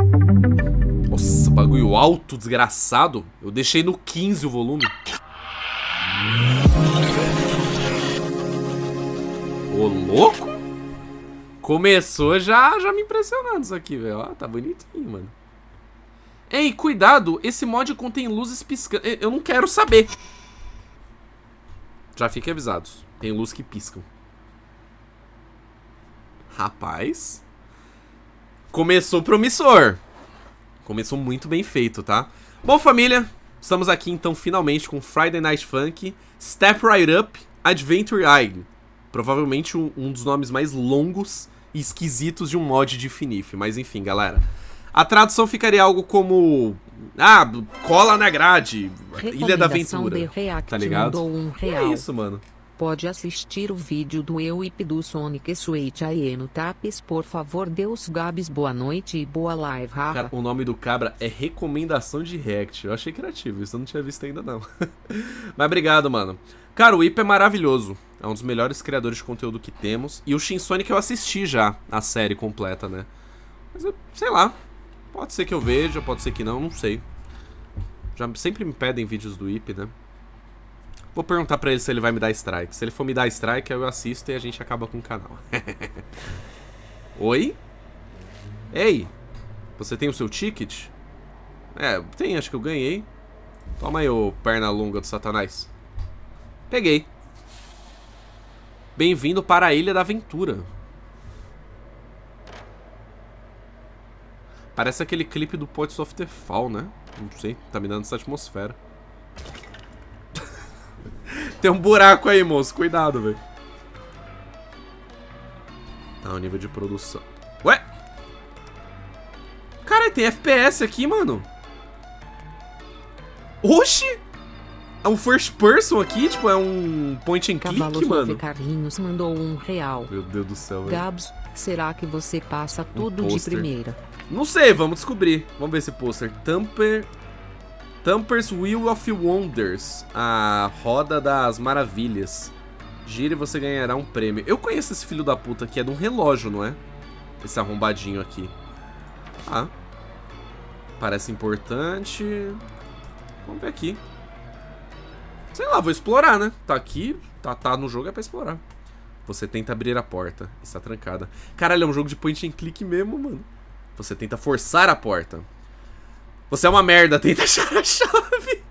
Nossa, bagulho alto, desgraçado. Eu deixei no 15 o volume. Ô, louco? Começou já me impressionando isso aqui, velho. Ó, tá bonitinho, mano. Ei, cuidado, esse mod contém luzes piscando. Eu não quero saber. Já fiquem avisados. Tem luz que piscam. Rapaz. Começou promissor. Começou muito bem feito, tá? Bom, família, estamos aqui então finalmente com Friday Night Funkin' Step Right Up Adventure Island. Provavelmente um dos nomes mais longos e esquisitos de um mod de FNIF. Mas enfim, galera. A tradução ficaria algo como... Ah, cola na grade. Ilha da Aventura. Tá ligado? É isso, mano. Pode assistir o vídeo do Ip do Sonic Switch aí no Tapes, por favor. Deus Gabs, boa noite e boa live. Cara, o nome do cabra é recomendação de react. Eu achei criativo, isso eu não tinha visto ainda não. Mas obrigado, mano. Cara, o Ip é maravilhoso. É um dos melhores criadores de conteúdo que temos. E o Shin Sonic eu assisti já, a série completa, né? Mas eu, sei lá. Pode ser que eu veja, pode ser que não sei. Já sempre me pedem vídeos do Ip, né? Vou perguntar pra ele se ele vai me dar strike. Se ele for me dar strike, eu assisto e a gente acaba com o canal. Oi? Ei, você tem o seu ticket? É, tem, acho que eu ganhei. Toma aí, ô perna longa do satanás. Peguei. Bem-vindo para a Ilha da Aventura. Parece aquele clipe do Poets of the Fall, né? Não sei, tá me dando essa atmosfera. Tem um buraco aí, moço. Cuidado, velho. Tá, o nível de produção. Ué? Cara, tem FPS aqui, mano. Oxi! É um first person aqui? Tipo, é um point and click, mano? Carlinhos mandou R$1. Meu Deus do céu, velho. Gabs, será que você passa tudo de primeira? Não sei, vamos descobrir. Vamos ver esse pôster. Tamper's Wheel of Wonders. A Roda das Maravilhas. Gire e você ganhará um prêmio. Eu conheço esse filho da puta aqui. É de um relógio, não é? Esse arrombadinho aqui. Ah. Parece importante. Vamos ver aqui. Sei lá, vou explorar, né? Tá aqui, tá no jogo, é pra explorar. Você tenta abrir a porta. Está trancada. Caralho, é um jogo de point and click mesmo, mano. Você tenta forçar a porta. Você é uma merda, tenta achar a chave.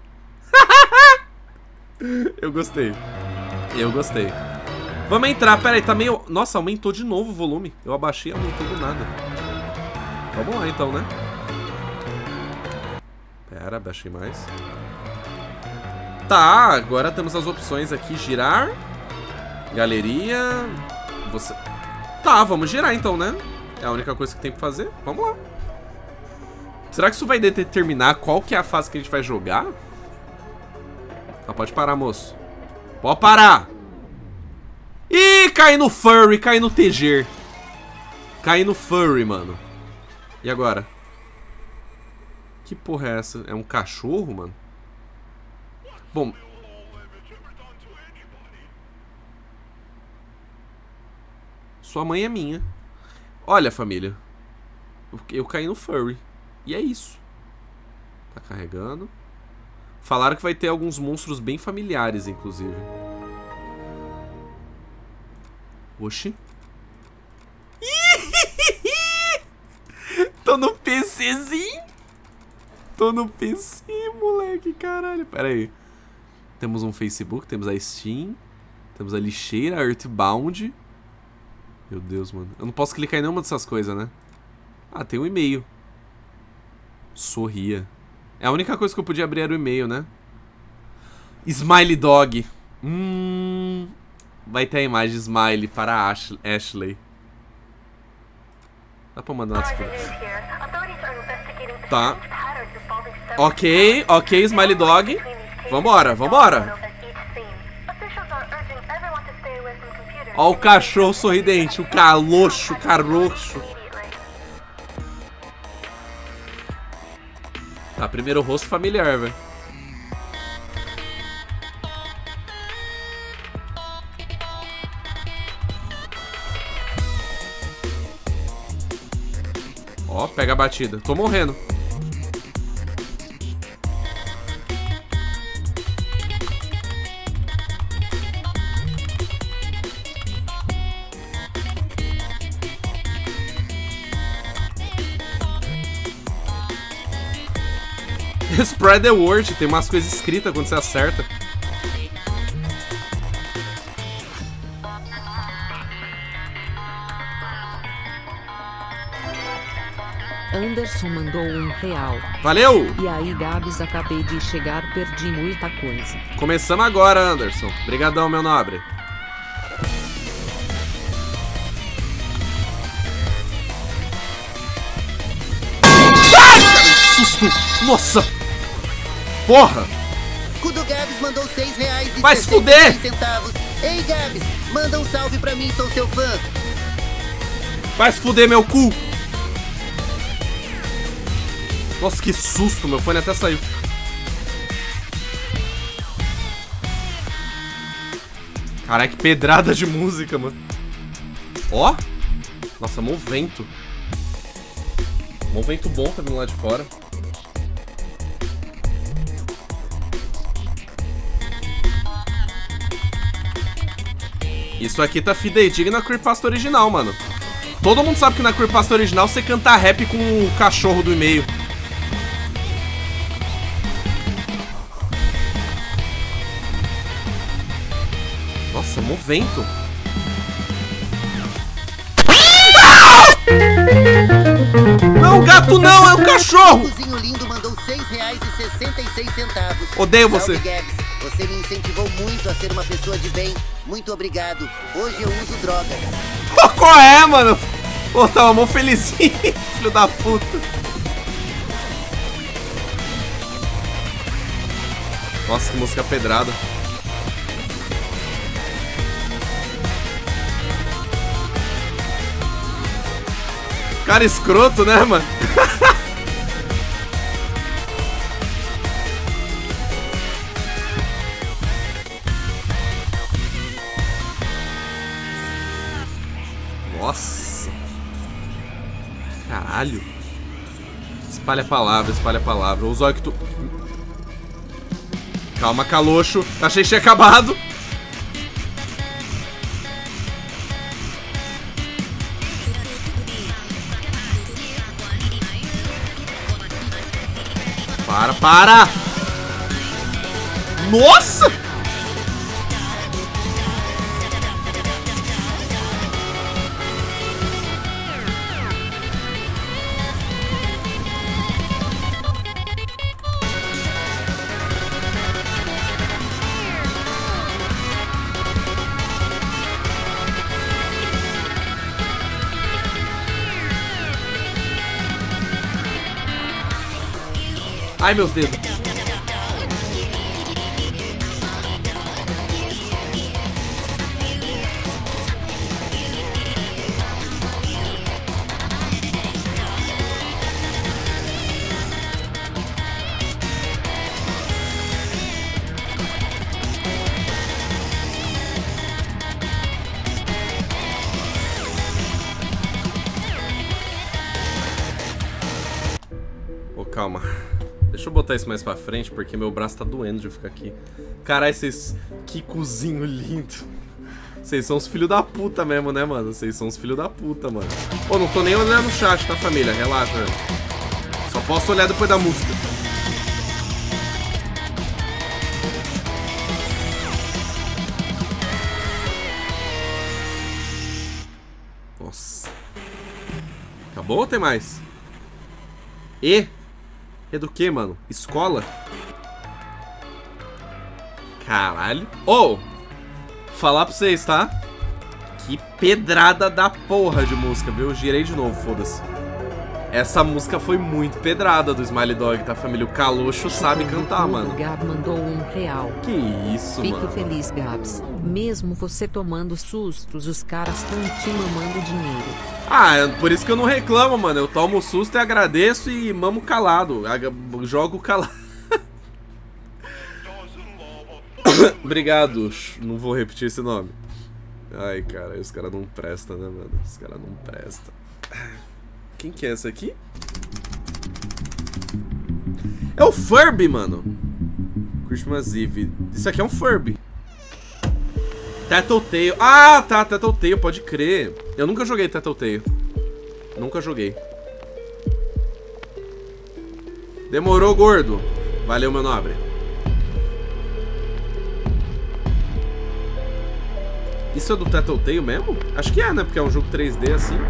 Eu gostei. Eu gostei. Vamos entrar, pera aí, tá meio... Nossa, aumentou de novo o volume. Eu abaixei e aumentou do nada. Vamos lá então, né? Pera, abaixei mais. Tá, agora temos as opções aqui. Girar. Galeria. Você... Tá, vamos girar então, né? É a única coisa que tem pra fazer. Vamos lá. Será que isso vai determinar qual que é a fase que a gente vai jogar? Ah, pode parar, moço. Pode parar. Ih, cai no furry, cai no TG. Cai no furry, mano. E agora? Que porra é essa? É um cachorro, mano? Bom... Sua mãe é minha. Olha, família. Eu caí no furry. E é isso. Tá carregando. Falaram que vai ter alguns monstros bem familiares, inclusive. Oxi. Tô no PCzinho. Tô no PC, moleque, caralho. Pera aí. Temos um Facebook, temos a Steam. Temos a lixeira, a Earthbound. Meu Deus, mano. Eu não posso clicar em nenhuma dessas coisas, né? Ah, tem um e-mail. Sorria. É a única coisa que eu podia abrir era o e-mail, né? Smiley Dog. Vai ter a imagem Smiley para a Ashley. Dá pra mandar umas coisas. Tá. Ok, ok, Smiley Dog. Vambora, vambora. Ó o cachorro sorridente, o calocho, caroxo. Tá, primeiro rosto familiar, velho. Ó, Pega a batida. Tô morrendo. Spread the word, tem umas coisas escritas quando você acerta. Anderson mandou R$1. Valeu! E aí, Gabs, acabei de chegar, perdi muita coisa. Começamos agora, Anderson. Obrigadão, meu nobre. Ai, cara, que susto! Nossa! Porra! Kudo Gabs mandou R$6 e Vai se fuder! centavos. Ei, Gabs, manda um salve pra mim, sou seu fã. Vai se fuder, meu cu! Nossa, que susto, meu fone até saiu. Caraca, que pedrada de música, mano. Ó! Nossa, mó vento. Mó vento bom tá vindo lá de fora. Isso aqui tá fidedigno na creepypasta original, mano. Todo mundo sabe que na creepypasta original você canta rap com o cachorro do e-mail. Nossa, mó vento. Não, gato não, é um cachorro! O cozinho lindo mandou R$6,66. Odeio você. Salve, Gabs. Você me incentivou muito a ser uma pessoa de bem. Muito obrigado. Hoje eu uso droga. Pô, qual é, mano? Pô, tava mó felizinho, filho da puta. Nossa, que música pedrada. Cara escroto, né, mano? Nossa. Caralho. Espalha a palavra, espalha a palavra. O zóio que tu... Calma, calocho. Achei que tinha acabado. Para! Nossa! Ai, meus dedos. Ô, calma. Deixa eu botar isso mais pra frente, porque meu braço tá doendo de ficar aqui. Caralho, vocês... Que cozinho lindo. Vocês são os filhos da puta mesmo, né, mano? Vocês são os filhos da puta, mano. Ô, não tô nem olhando no chat, tá, família? Relaxa. Só posso olhar depois da música. Nossa. Acabou ou tem mais? É do que, mano? Escola? Caralho. Ô! Falar pra vocês, tá? Que pedrada da porra de música, viu? Eu girei de novo, foda-se. Essa música foi muito pedrada do Smiley Dog, tá, família? O Calocho sabe cantar, mano. O Gab mandou R$1. Que isso, Fique mano. feliz, Gabs. Mesmo você tomando sustos, os caras estão te mamando dinheiro. Ah, por isso que eu não reclamo, mano. Eu tomo susto e agradeço e mamo calado. Jogo calado. Obrigado. Não vou repetir esse nome. Ai, cara, os caras não prestam, né, mano? Os caras não prestam. Quem que é essa aqui? É o Furby, mano. Christmas Eve. Isso aqui é um Furby. Tattletale. Ah, tá, Tattletale, pode crer. Eu nunca joguei Tattletale. Nunca joguei. Demorou, gordo. Valeu, meu nobre. Isso é do Tattletale mesmo? Acho que é, né? Porque é um jogo 3D assim.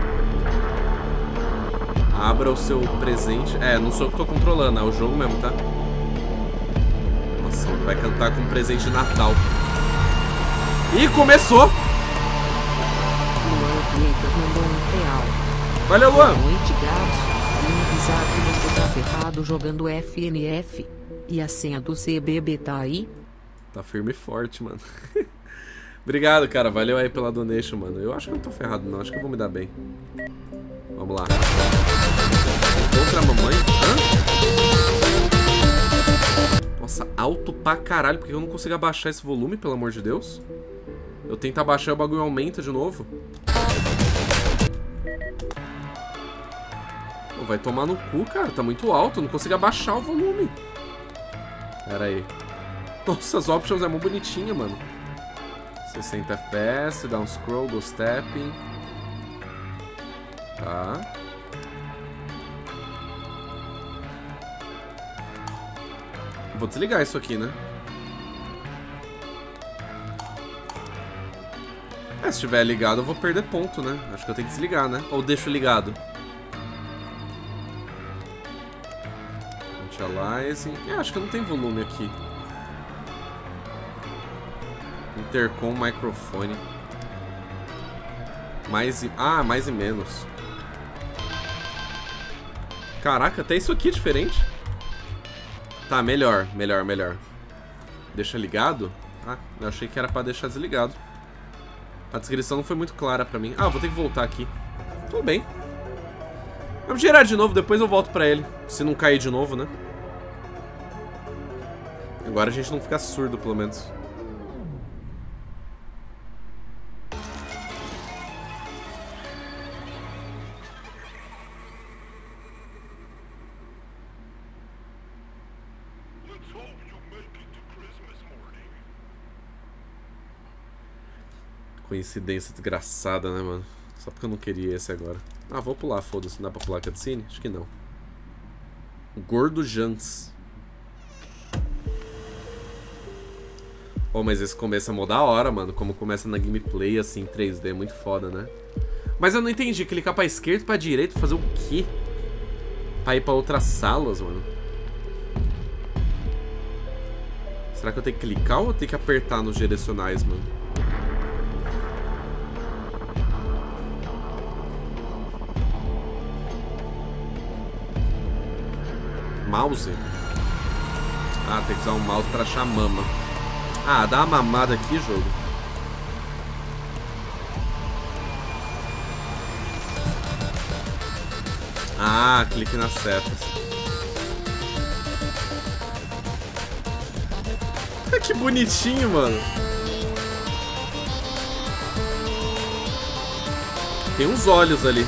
Abra o seu presente. É, não sou eu que tô controlando, é o jogo mesmo, tá? Nossa, vai cantar com um presente de Natal. Ih, começou! Luan Vieitas mandou R$1. Valeu, Luan! Boa noite, Gabs. Avisar que você tá ferrado jogando FNF. E a senha do CBB tá aí? Tá firme e forte, mano. Obrigado, cara. Valeu aí pela donation, mano. Eu acho que eu não tô ferrado, não. Acho que eu vou me dar bem. Vamos lá. Outra mamãe? Hã? Nossa, alto pra caralho. Por que eu não consigo abaixar esse volume, pelo amor de Deus? Eu tento abaixar e o bagulho aumenta de novo. Pô, vai tomar no cu, cara. Tá muito alto. Eu não consigo abaixar o volume. Pera aí. Nossa, as options é muito bonitinha, mano. 60 FPS, down scroll, go stepping. Tá. Vou desligar isso aqui, né? É, se estiver ligado eu vou perder ponto, né? Acho que eu tenho que desligar, né? Ou deixo ligado? Initializing. É, acho que não tem volume aqui. Intercom, microfone. Mais e... Ah, mais e menos. Caraca, até isso aqui é diferente. Tá, melhor. Deixa ligado? Ah, eu achei que era pra deixar desligado. A descrição não foi muito clara pra mim. Ah, vou ter que voltar aqui. Tudo bem. Vamos girar de novo, depois eu volto pra ele. Se não cair de novo, né? Agora a gente não fica surdo, pelo menos. Coincidência desgraçada, né, mano? Só porque eu não queria esse agora. Ah, vou pular, foda-se. Não dá pra pular cutscene? Acho que não. Gordo Jans. Oh, mas esse começo é mó da hora, mano. Como começa na gameplay, assim, 3D. Muito foda, né? Mas eu não entendi. Clicar pra esquerda e pra direita fazer o quê? Pra ir pra outras salas, mano? Será que eu tenho que clicar ou eu tenho que apertar nos direcionais, mano? Mouse? Ah, tem que usar um mouse pra achar mama. Ah, dá uma mamada aqui, jogo. Ah, clique nas setas. Que bonitinho, mano. Tem uns olhos ali.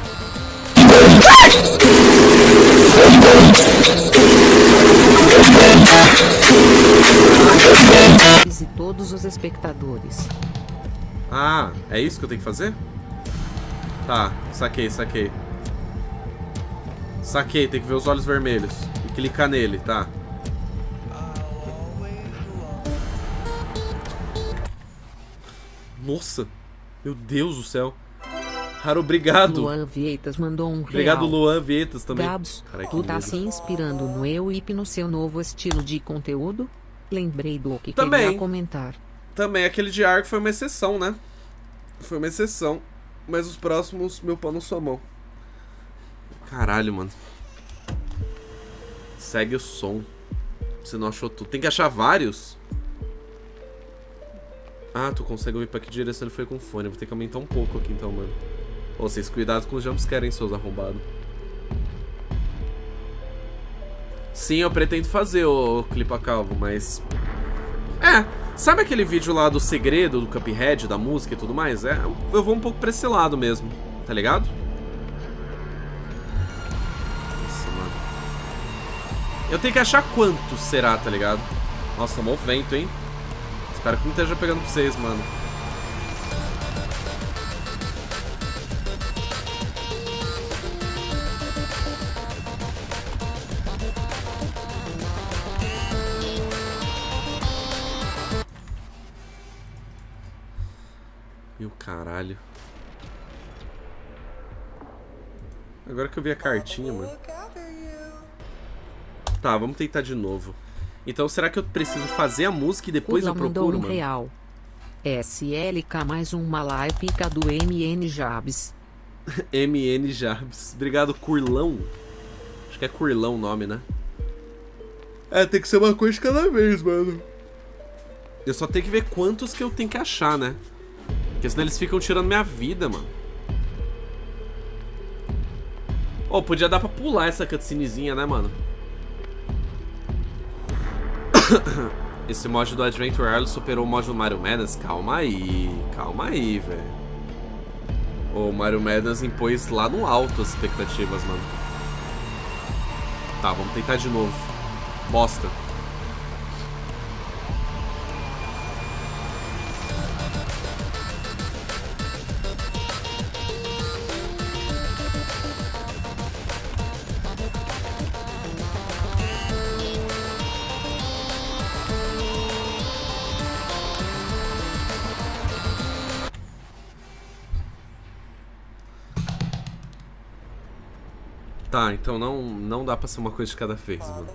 E todos os espectadores. Ah, é isso que eu tenho que fazer? Tá, saquei. Saquei, tem que ver os olhos vermelhos. E clicar nele, tá. Nossa, meu Deus do céu. Cara, obrigado. Luan Vieitas mandou R$1. Obrigado, Luan Vieitas também. Gabs, carai, tu tá medo. se inspirando no EUIP no seu novo estilo de conteúdo? Lembrei do que Também. queria comentar. Também, aquele de Ark foi uma exceção, né? Foi uma exceção. Mas os próximos, meu pau na sua mão. Caralho, mano. Segue o som. Você não achou tudo. Tem que achar vários? Ah, tu consegue ouvir pra que direção ele foi com o fone. Vou ter que aumentar um pouco aqui então, mano. Ô, vocês cuidado com os jumpscares, hein, seus arrombados. Sim, eu pretendo fazer o Clipa Calvo, mas... É, sabe aquele vídeo lá do segredo, do Cuphead, da música e tudo mais? É, eu vou um pouco pra esse lado mesmo, tá ligado? Eu tenho que achar quantos será, tá ligado? Nossa, tomou vento, hein? Espero que não esteja pegando pra vocês, mano. E o caralho. Agora que eu vi a cartinha, mano. Tá, vamos tentar de novo. Então, será que eu preciso fazer a música e depois eu procuro, mano? Real. SLK mais uma live pica do MN Jabs. MN Jabs. Obrigado, Curlão. Acho que é Curlão o nome, né? É, tem que ser uma coisa de cada vez, mano. Eu só tenho que ver quantos que eu tenho que achar, né? Porque senão eles ficam tirando minha vida, mano. Oh, podia dar pra pular essa cutscenezinha, né, mano? Esse mod do Adventure Island superou o mod do Mario Madness? Calma aí, velho. O Mario Madness impôs lá no alto as expectativas, mano. Tá, vamos tentar de novo. Bosta. Tá, então não dá pra ser uma coisa de cada vez, mano.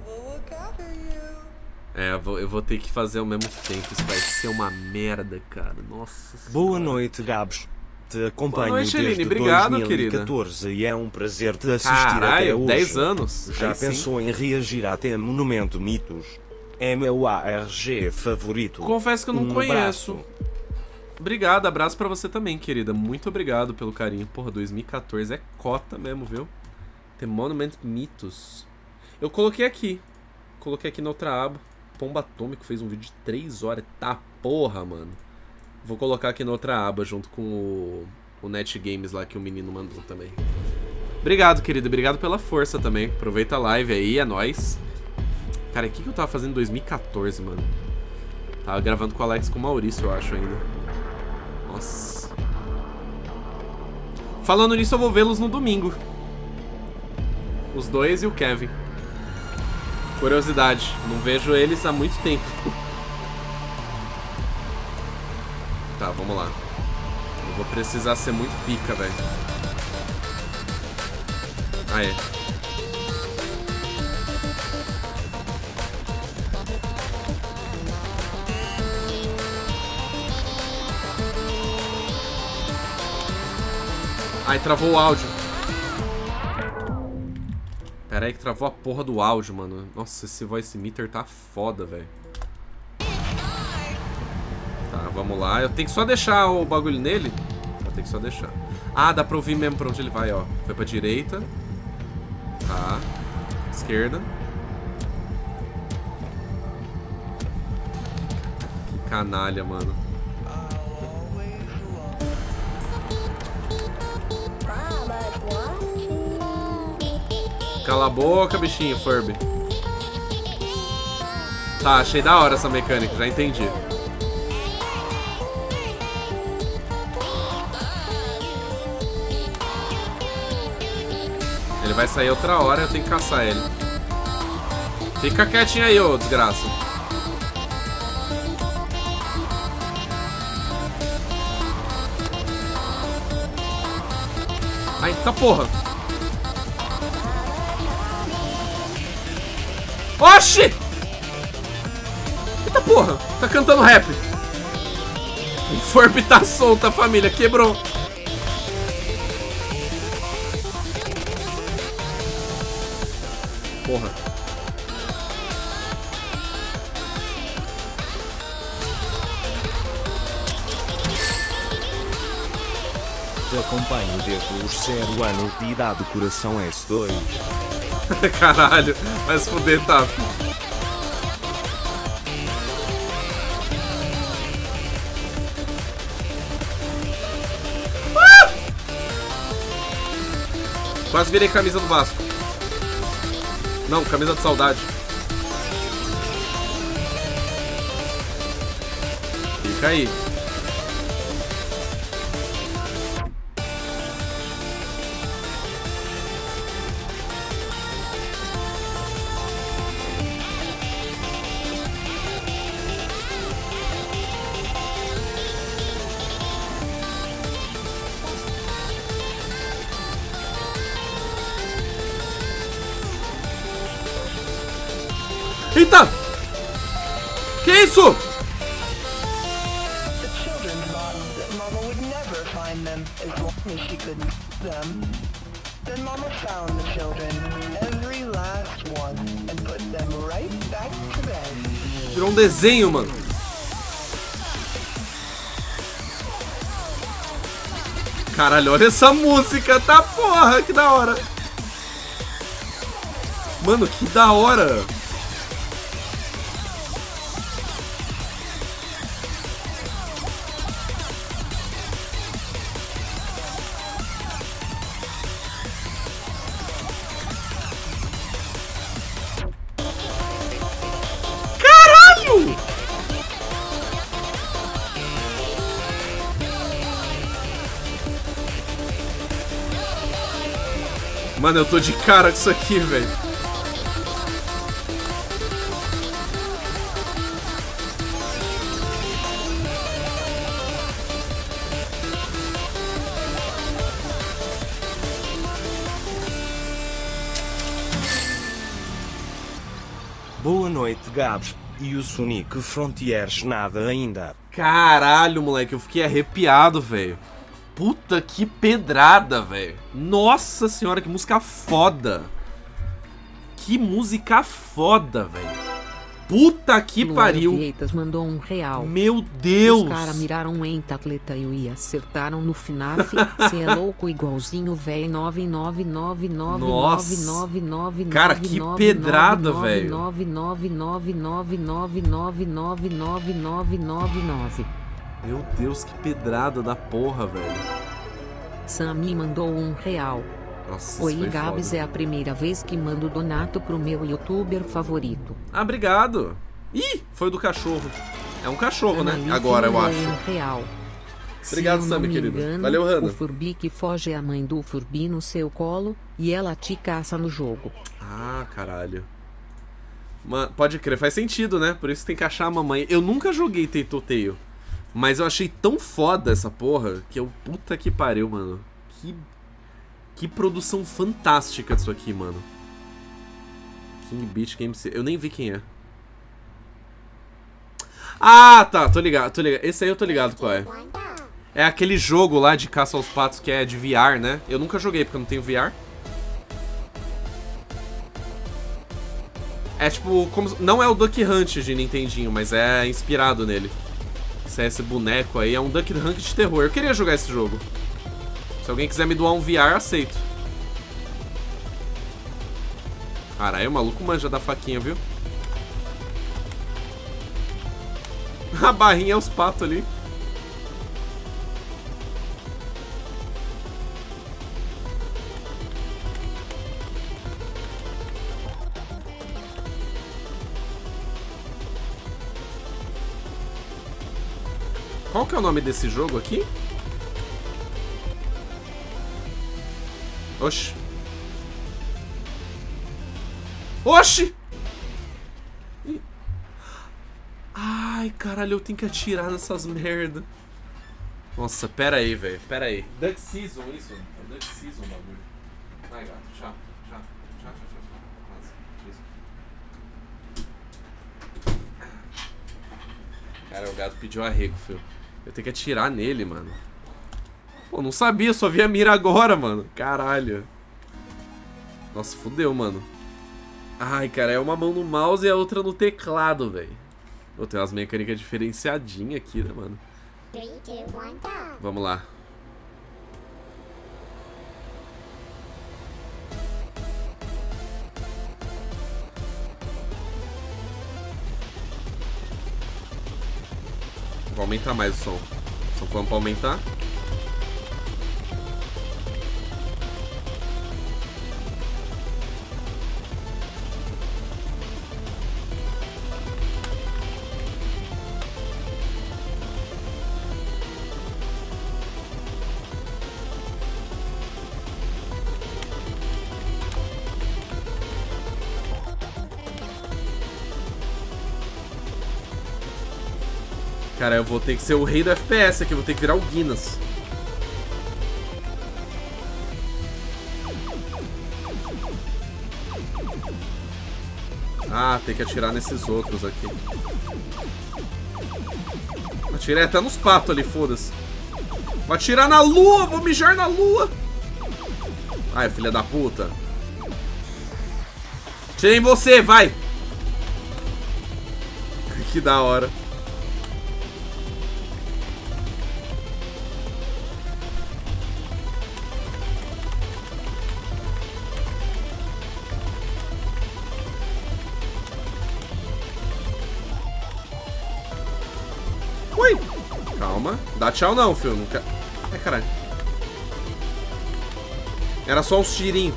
É, eu vou ter que fazer ao mesmo tempo. Isso vai ser uma merda, cara. Nossa senhora. Boa noite, Gabs. Te acompanho Boa noite, desde Eline. Obrigado, 2014 querida. E é um prazer te assistir Caralho, até hoje. 10 anos. Já Aí pensou em reagir até Monumento Mitos? É meu ARG favorito. Confesso que eu não conheço. Abraço. Obrigado, abraço pra você também, querida. Muito obrigado pelo carinho. Porra, 2014 é cota mesmo, viu? The Monument Mythos. Eu coloquei aqui. Coloquei aqui na outra aba. Pomba Atômico fez um vídeo de 3 horas. Tá porra, mano. Vou colocar aqui na outra aba junto com o Net Games lá que o menino mandou também. Obrigado, querido. Obrigado pela força também. Aproveita a live aí, é nóis. Cara, o que eu tava fazendo em 2014, mano? Tava gravando com o Alex e com o Maurício, eu acho ainda. Nossa. Falando nisso, eu vou vê-los no domingo. Os dois e o Kevin. Curiosidade, não vejo eles há muito tempo. Tá, vamos lá. Eu vou precisar ser muito pica, velho. Aê. Ai, travou o áudio. Pera aí que travou a porra do áudio, mano. Nossa, esse voice meter tá foda, velho. Tá, vamos lá. Eu tenho que só deixar o bagulho nele? Eu tenho que só deixar. Ah, dá pra ouvir mesmo pra onde ele vai, ó. Foi pra direita. Tá. Esquerda. Que canalha, mano. Cala a boca, bichinho, Furby. Tá, achei da hora essa mecânica, já entendi. Ele vai sair outra hora, eu tenho que caçar ele. Fica quietinho aí, ô desgraça. Ai, tá porra. Oxi! Eita porra, tá cantando rap. O Furby tá solto, a família quebrou. Porra. Te acompanho desde os 0 anos de idade, coração S2. Caralho, vai se fuder, tá? Quase virei camisa do Vasco. Não, camisa de saudade. cair. Eita! Que isso? The children thought that Mama would never find them as long as she could them. Then Mama found the children, every last one, and put them right back to bed. Virou um desenho, mano. Caralho, olha essa música, tá porra, que da hora. Mano, que da hora. Mano, eu tô de cara com isso aqui, velho. Boa noite, Gabs. E o Sonic Frontiers nada ainda. Caralho, moleque, eu fiquei arrepiado, velho. Puta que pedrada, velho. Nossa senhora, que música foda. Que música foda, velho. Puta que pariu. Vieitas mandou R$1. Meu Deus. Os caras miraram um entatleta e acertaram no FNAF. Cê é louco igualzinho, velho. 999999999. Cara, que pedrada, velho. 99999999999. Meu Deus, que pedrada da porra, velho. Sami mandou R$1. Nossa, Oi, isso foi Gabs, foda. é a primeira vez que mando donato pro meu youtuber favorito. Ah, obrigado. Ih, foi do cachorro. É um cachorro, né? Analise Agora, eu mandou acho. R$1. Obrigado, Se eu não Sami, me querido. engano, Valeu, Hanna. O Furby que foge é a mãe do Furby no seu colo e ela te caça no jogo. Ah, caralho. Pode crer, faz sentido, né? Por isso tem que achar a mamãe. Eu nunca joguei Telltale, mas eu achei tão foda essa porra que eu... Puta que pariu, mano. Que produção fantástica disso aqui, mano. King Beach Game... Eu nem vi quem é. Ah, tá, tô ligado, tô ligado. Esse aí eu tô ligado qual é. É aquele jogo lá de caça aos patos que é de VR, né? Eu nunca joguei porque eu não tenho VR. É tipo, como... não é o Duck Hunt de Nintendinho, mas é inspirado nele. Esse boneco aí é um Duck Hunt de terror. Eu queria jogar esse jogo. Se alguém quiser me doar um VR, aceito. Caralho, o maluco manja da faquinha, viu? A barrinha é os patos ali. Qual que é o nome desse jogo aqui? Oxi. Oxi! Ai, caralho, eu tenho que atirar nessas merda. Nossa, pera aí, velho. Pera aí. Duck Season, isso? É Duck Season o bagulho. Vai, gato. Tchau. Tchau. Tchau, tchau, tchau. Nossa, isso. Cara, o gato pediu arrego, filho. Eu tenho que atirar nele, mano. Pô, não sabia, só vi a mira agora, mano. Caralho. Nossa, fudeu, mano. Ai, cara, é uma mão no mouse e a outra no teclado, velho. Vou ter umas mecânicas diferenciadinhas aqui, né, mano? 3, 2, 1, go! Vamos lá. Vou aumentar mais o som. Só falando pra aumentar. Cara, eu vou ter que ser o rei do FPS aqui. Eu vou ter que virar o Guinness. Ah, tem que atirar nesses outros aqui. Atirei até nos patos ali, foda-se. Vou atirar na lua, vou mijar na lua. Ai, filha da puta. Tirei em você, vai. Que da hora. Ui! Calma. Dá tchau não, filho. Não quer... Ai, caralho. Era só uns tirinhos.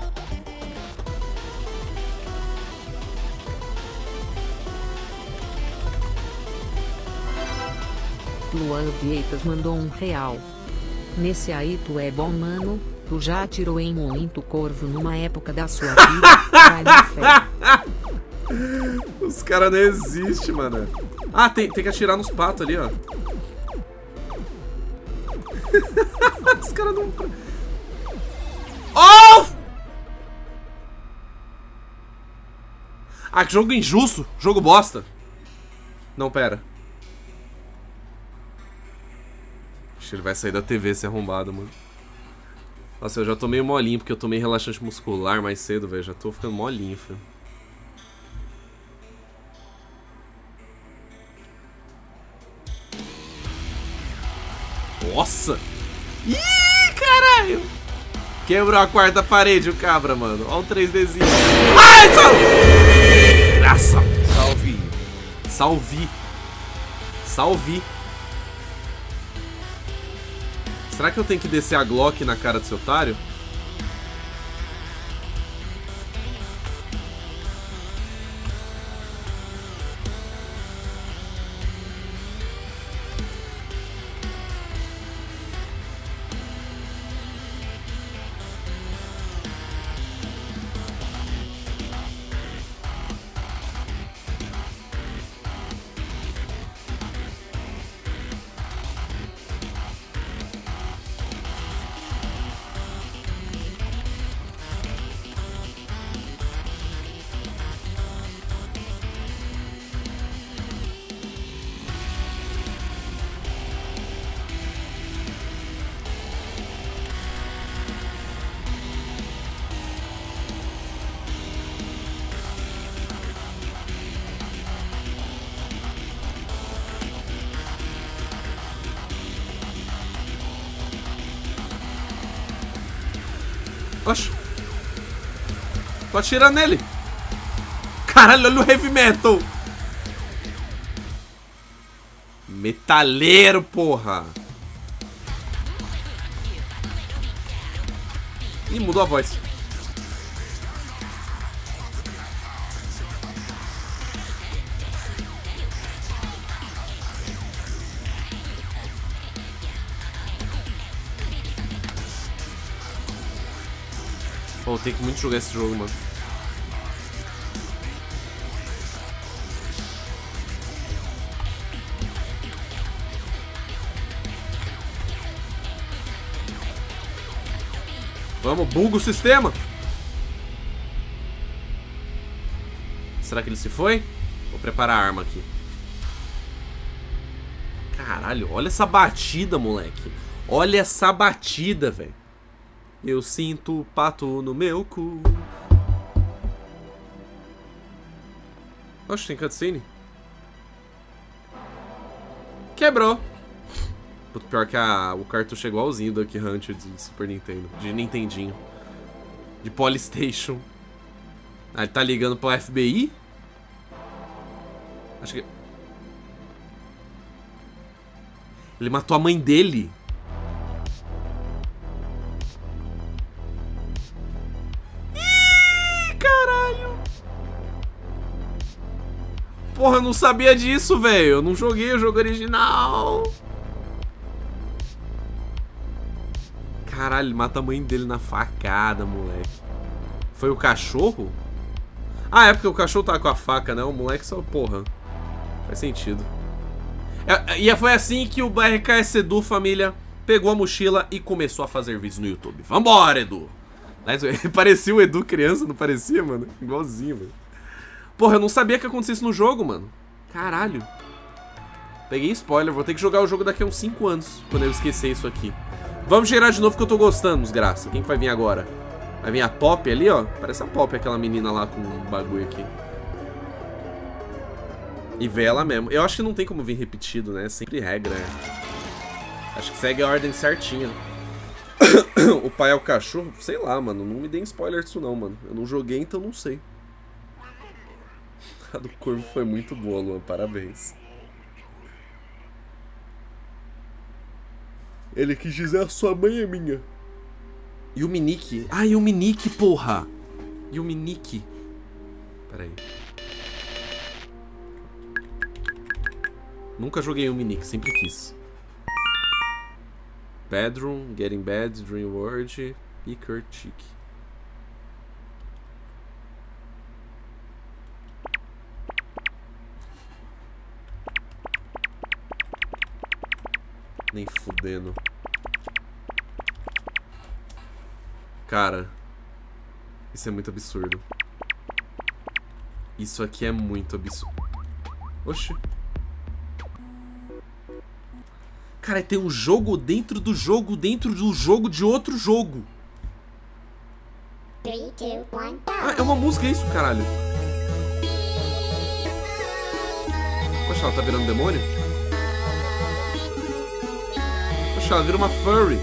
Luan Vieitas mandou R$1. Nesse aí tu é bom, mano. Tu já atirou em muito corvo numa época da sua vida. Vale fé. Os caras não existem, mano. Ah, tem que atirar nos patos ali, ó. Os caras não... Oh! Ah, que jogo injusto. Jogo bosta. Não, pera. Ele vai sair da TV esse arrombado, mano. Nossa, eu já tô meio molinho, porque eu tomei relaxante muscular mais cedo, velho. Já tô ficando molinho, filho. Nossa! Ih, caralho! Quebrou a quarta parede o cabra, mano. Olha um 3Dzinho. Ai, salve! Graça! Salve. Salvi. Salvi. Será que eu tenho que descer a Glock na cara desse otário? Oxe. Tô atirando nele. Caralho, olha o heavy metal. Metaleiro, porra. Ih, mudou a voz. Pô, tem que muito jogar esse jogo, mano. Vamos, buga o sistema. Será que ele se foi? Vou preparar a arma aqui. Caralho, olha essa batida, moleque. Olha essa batida, velho. Eu sinto o pato no meu cu. Oxe, tem cutscene? Quebrou. Puta, pior que o cartucho é igualzinho do Duck Hunt de Super Nintendo. De Nintendinho. De Polystation. Ah, ele tá ligando pro FBI? Acho que... Ele matou a mãe dele. Porra, eu não sabia disso, velho. Eu não joguei o jogo original. Caralho, ele mata a mãe dele na facada, moleque. Foi o cachorro? Ah, é porque o cachorro tá com a faca, né? O moleque só... Porra. Faz sentido. E foi assim que o BRKS Edu, família, pegou a mochila e começou a fazer vídeos no YouTube. Vambora, Edu! Parecia o Edu criança, não parecia, mano? Igualzinho, mano. Porra, eu não sabia que acontecia isso no jogo, mano. Caralho. Peguei spoiler, vou ter que jogar o jogo daqui a uns 5 anos, quando eu esquecer isso aqui. Vamos gerar de novo que eu tô gostando, desgraça. Quem que vai vir agora? Vai vir a Pop ali, ó. Parece a Pop, aquela menina lá com um bagulho aqui. E vê ela mesmo. Eu acho que não tem como vir repetido, né? É sempre regra, né? Acho que segue a ordem certinha. O pai é o cachorro? Sei lá, mano. Não me dê spoiler disso não, mano. Eu não joguei, então não sei. A do Corvo foi muito boa, Luan. Parabéns. Ele quis dizer a sua mãe é minha. E o Minique? Ah, e o Minique, porra! E o Minique? Pera aí. Nunca joguei um Minique, sempre quis. Bedroom, Getting Bad, Dream World, Picker Chick. Nem fudendo. Cara, isso é muito absurdo. Isso aqui é muito absurdo. Oxi. Cara, tem um jogo dentro do jogo de outro jogo. 3, 2, 1, go. Ah, é uma música isso, caralho. Poxa, ela tá virando demônio? Poxa, ela vira uma furry.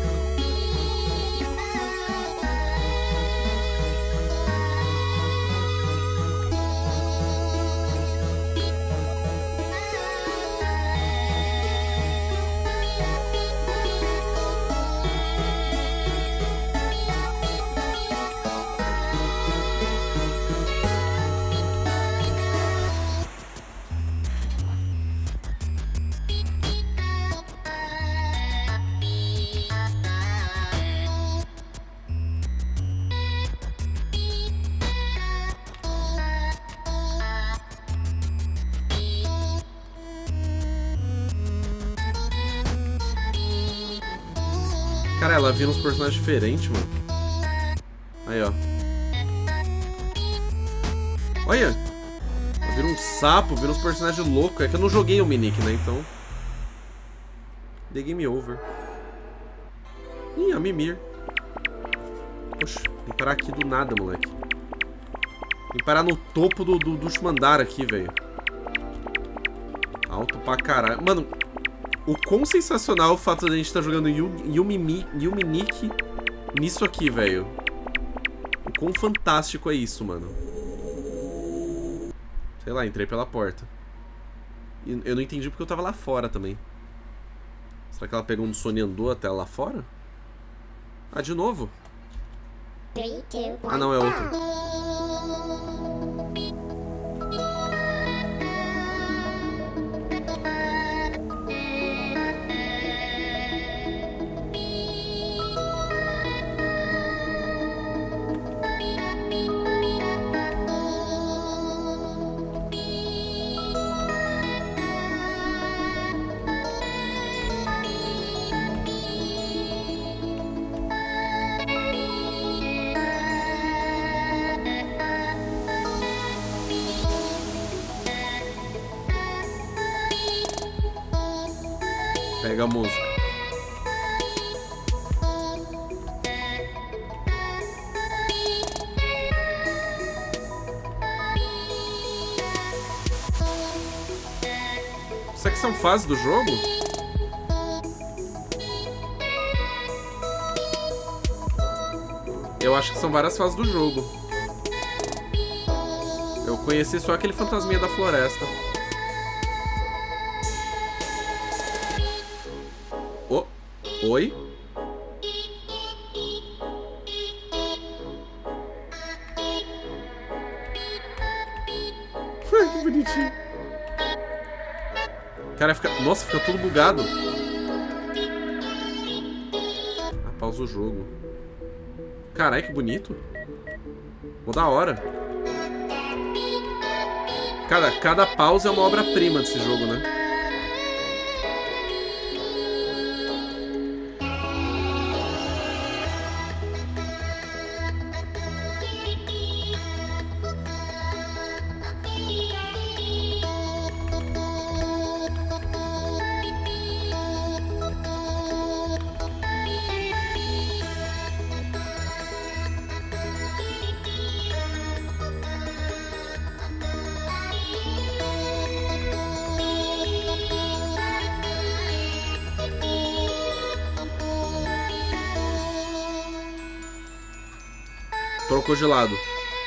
Cara, ela vira uns personagens diferentes, mano. Aí, ó. Olha. Ela vira um sapo, vira uns personagens loucos. É que eu não joguei o Minique, né? Então... The game over. Ih, a Mimir. Poxa, vim parar aqui do nada, moleque. Vim parar no topo do último andar aqui, velho. Alto pra caralho. Mano... O quão sensacional o fato de a gente estar jogando Minique nisso aqui, velho. O quão fantástico é isso, mano. Sei lá, entrei pela porta. E eu não entendi porque eu tava lá fora também. Será que ela pegou um sono e andou até lá fora? Ah, de novo? 3, 2, 1, Ah, não, é outro. Pega a música. Isso aqui são fases do jogo? Eu acho que são várias fases do jogo. Eu conheci só aquele fantasminha da floresta. Oi? Que bonitinho. Cara, fica... Nossa, fica tudo bugado. Ah, pausa o jogo. Carai, que bonito. Mó da hora. Cada pausa é uma obra-prima desse jogo, né? Trocou de lado.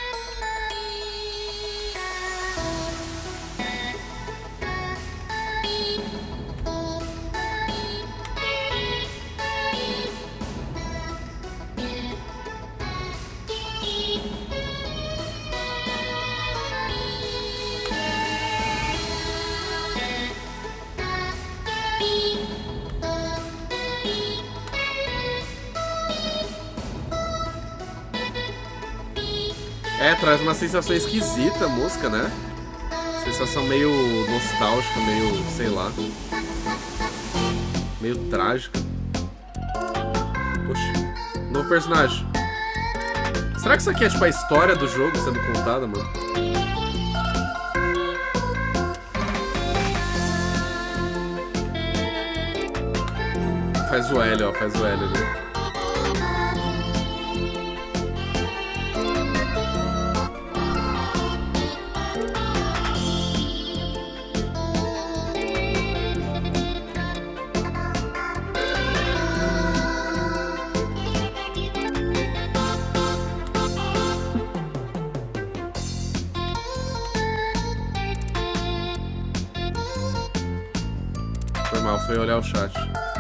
É, traz uma sensação esquisita a música, né? Sensação meio nostálgica, meio, sei lá. Meio trágica. Poxa, novo personagem. Será que isso aqui é tipo a história do jogo sendo contada, mano? Faz o L, ó, faz o L ali. Foi mal, foi olhar o chat.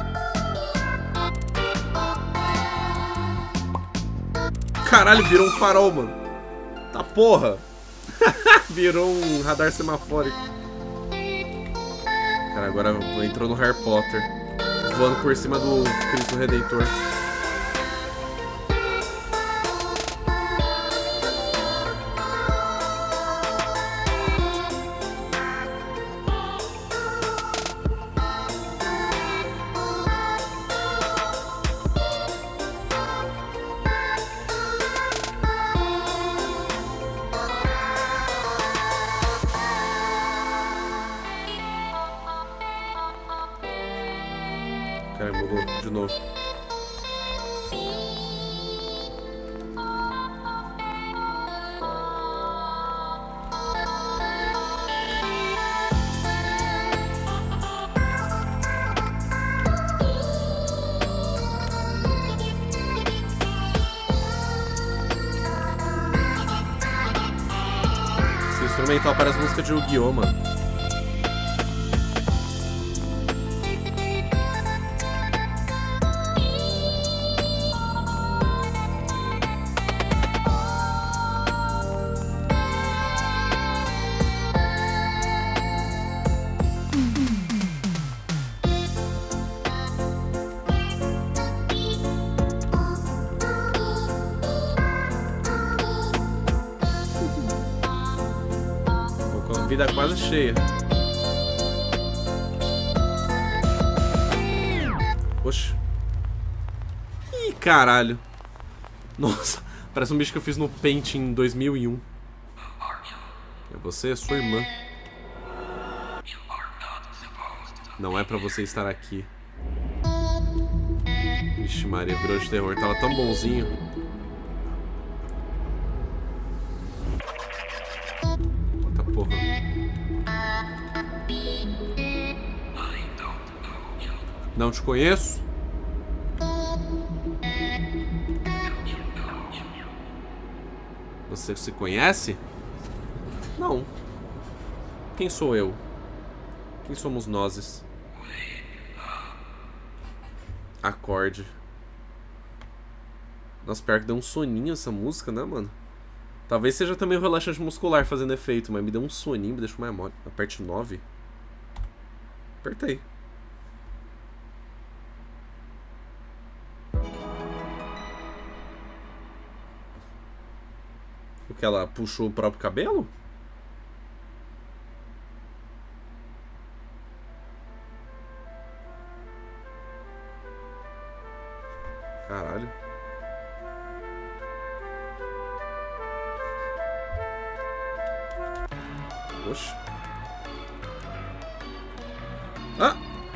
Caralho, virou um farol, mano. Tá porra. Virou um radar semafórico. Cara, agora entrou no Harry Potter. Voando por cima do Cristo Redentor. Cara, mudou de novo. Esse instrumental parece música de Yu-Gi-Oh, mano. Vida quase cheia. Oxe. Ih, caralho. Nossa, parece um bicho que eu fiz no Paint em 2001. É você? É sua irmã. Não é pra você estar aqui. Vixe Maria, virou de terror. Tava tão bonzinho. Puta porra. Não te conheço? Você se conhece? Não. Quem sou eu? Quem somos nós? Acorde. Nossa, pior que deu um soninho essa música, né, mano? Talvez seja também o relaxante muscular fazendo efeito, mas me deu um soninho, me deixou mais mole. Aperte 9. Apertei. O que, ela puxou o próprio cabelo? Caralho. Oxe. Ah!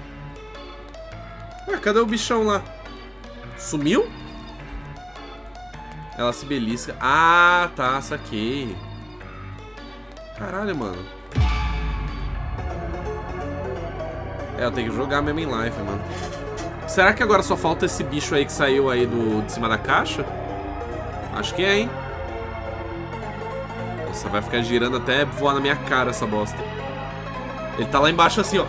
Ah, cadê o bichão lá? Sumiu? Ela se belisca. Ah, tá, saquei. Caralho, mano. É, eu tenho que jogar mesmo em live, mano. Será que agora só falta esse bicho aí que saiu aí de cima da caixa? Acho que é, hein? Nossa, vai ficar girando até voar na minha cara essa bosta. Ele tá lá embaixo assim, ó.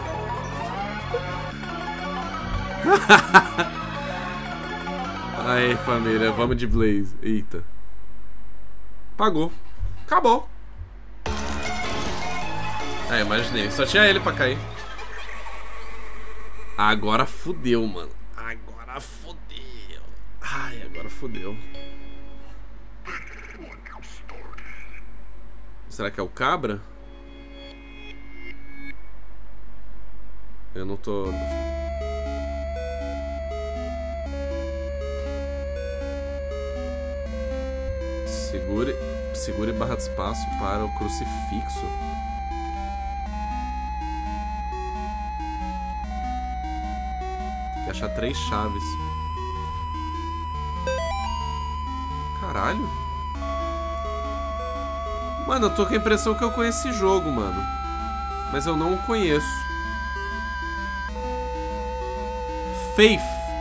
Aí, família, vamos de Blaze. Eita. Apagou. Acabou. É, imaginei. Só tinha ele pra cair. Agora fudeu, mano. Agora fudeu. Ai, agora fudeu. Será que é o cabra? Eu não tô... Segure barra de espaço para o crucifixo. Tem que achar 3 chaves. Caralho. Mano, eu tô com a impressão que eu conheço esse jogo, mano. Mas eu não o conheço. Faith.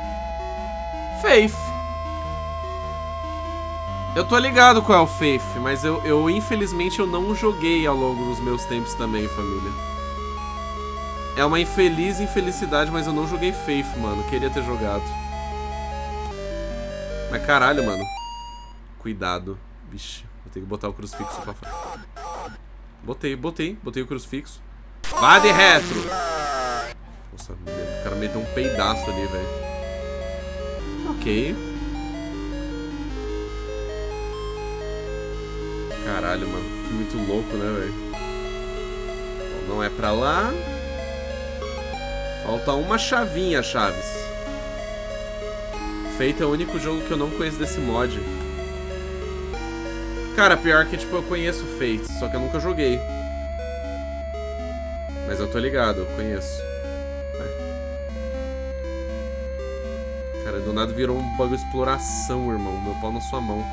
Eu tô ligado qual é o Faith, mas eu infelizmente eu não joguei ao longo dos meus tempos também, família. É uma infeliz infelicidade, mas eu não joguei Faith, mano. Queria ter jogado. Mas caralho, mano. Cuidado. Vixe, vou ter que botar o crucifixo pra fora. Botei o crucifixo. Vá de retro! Nossa, o cara meteu um peidaço ali, velho. Ok. Caralho, mano. Que muito louco, né, velho? Não é pra lá. Falta uma chavinha, Chaves. Fate é o único jogo que eu não conheço desse mod. Cara, pior que, tipo, eu conheço Fate, só que eu nunca joguei. Mas eu tô ligado, eu conheço. Cara, do nada virou um bagulho de exploração, irmão. Meu pau na sua mão.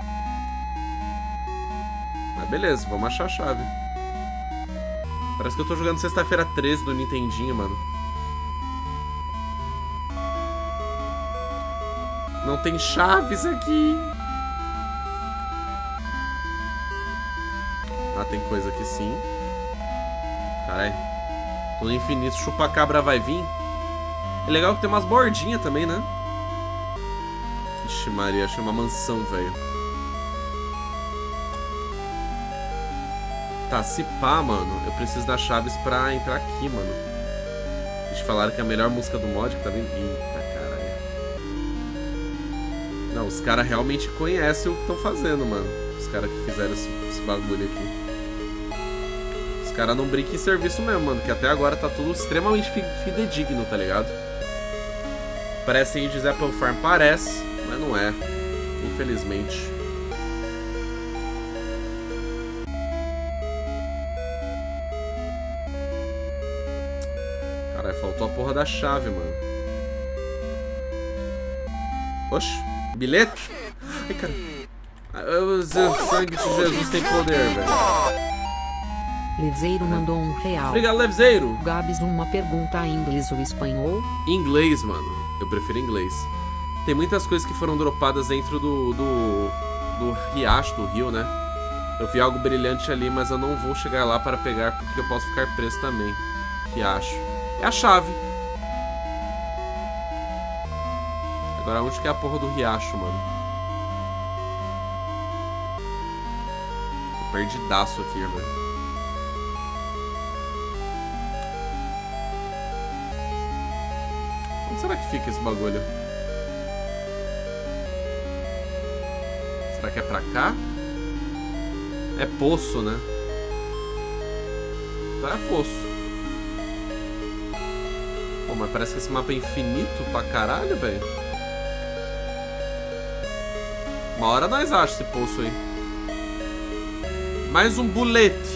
Mas beleza, vamos achar a chave. Parece que eu tô jogando sexta-feira 13 do Nintendinho, mano. Não tem chaves aqui. Ah, tem coisa aqui sim. Caralho. Tô no infinito. Chupa-cabra vai vir. É legal que tem umas bordinhas também, né? Ixi, Maria, achei uma mansão, velho. Tá, se pá, mano, eu preciso das chaves pra entrar aqui, mano. Eles falaram que é a melhor música do mod que tá vindo. Eita, caralho. Não, os caras realmente conhecem o que estão fazendo, mano. Os caras que fizeram esse bagulho aqui. Os caras não brincam em serviço mesmo, mano. Que até agora tá tudo extremamente fidedigno, tá ligado? Parece Indies Apple Farm, parece, mas não é. Infelizmente. Caralho, faltou a porra da chave, mano. Oxe, bilhete? Ai, cara. O sangue de Jesus tem poder, velho. Levezeiro mandou R$1. Obrigado, Levezeiro. Gabs, uma pergunta em inglês ou espanhol? Inglês, mano. Eu prefiro inglês. Tem muitas coisas que foram dropadas dentro do riacho, do rio, né? Eu vi algo brilhante ali, mas eu não vou chegar lá para pegar porque eu posso ficar preso também. Riacho. É a chave. Agora onde que é a porra do riacho, mano? Tô perdidaço aqui, velho. Onde será que fica esse bagulho? Será que é pra cá? É poço, né? Tá, é poço. Pô, mas parece que esse mapa é infinito pra caralho, velho. Uma hora nós achamos esse poço aí. Mais um bulete.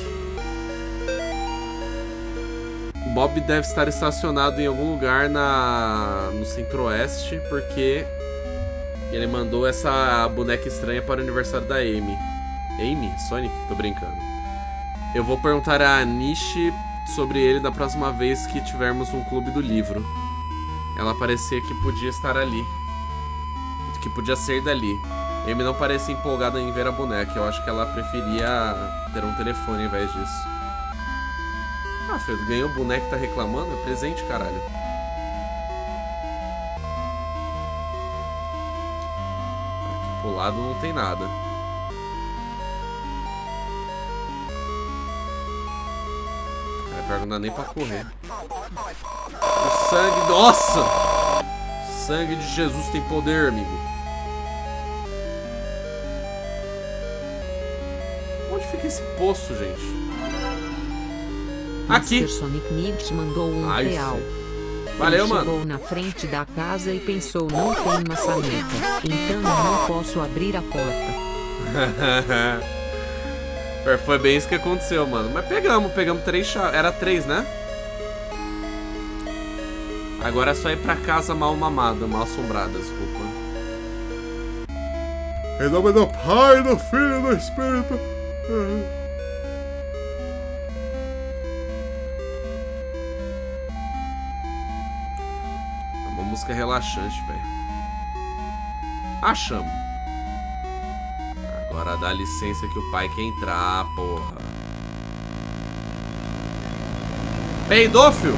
O Bob deve estar estacionado em algum lugar no centro-oeste, porque ele mandou essa boneca estranha para o aniversário da Amy. Amy? Sonic? Tô brincando. Eu vou perguntar a Nishi sobre ele da próxima vez que tivermos um clube do livro. Ela parecia que podia estar ali. Que podia ser dali. Amy não parecia empolgada em ver a boneca. Eu acho que ela preferia ter um telefone ao invés disso. Ah, Fê, ganhou boneca e tá reclamando? É presente, caralho. Aqui pro lado não tem nada. Pior que não dá nem pra correr. O sangue... Nossa! O sangue de Jesus tem poder, amigo. Onde fica esse poço, gente? Aqui! Mr. Sonic Nix mandou R$1. Valeu, Ele mano. chegou na frente da casa e pensou, não tem maçaneta, então não posso abrir a porta. Foi bem isso que aconteceu, mano. Mas pegamos 3 chaves. Era 3, né? Agora é só ir pra casa mal mamada, mal assombrada, desculpa. Em nome do Pai, do Filho e do Espírito. É uma música relaxante, velho. Achamos. Agora dá licença que o pai quer entrar, porra. Peidou, filho?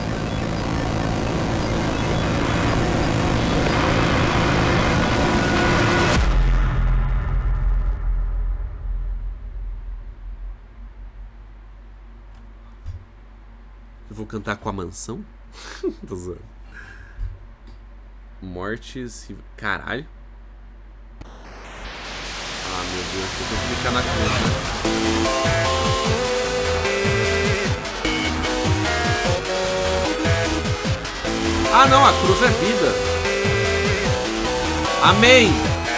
Eu vou cantar com a mansão? Tô zoando. Mortes... Caralho. Ah, meu Deus, eu tenho que clicar na cruz. Ah, não, a cruz é vida. Amém.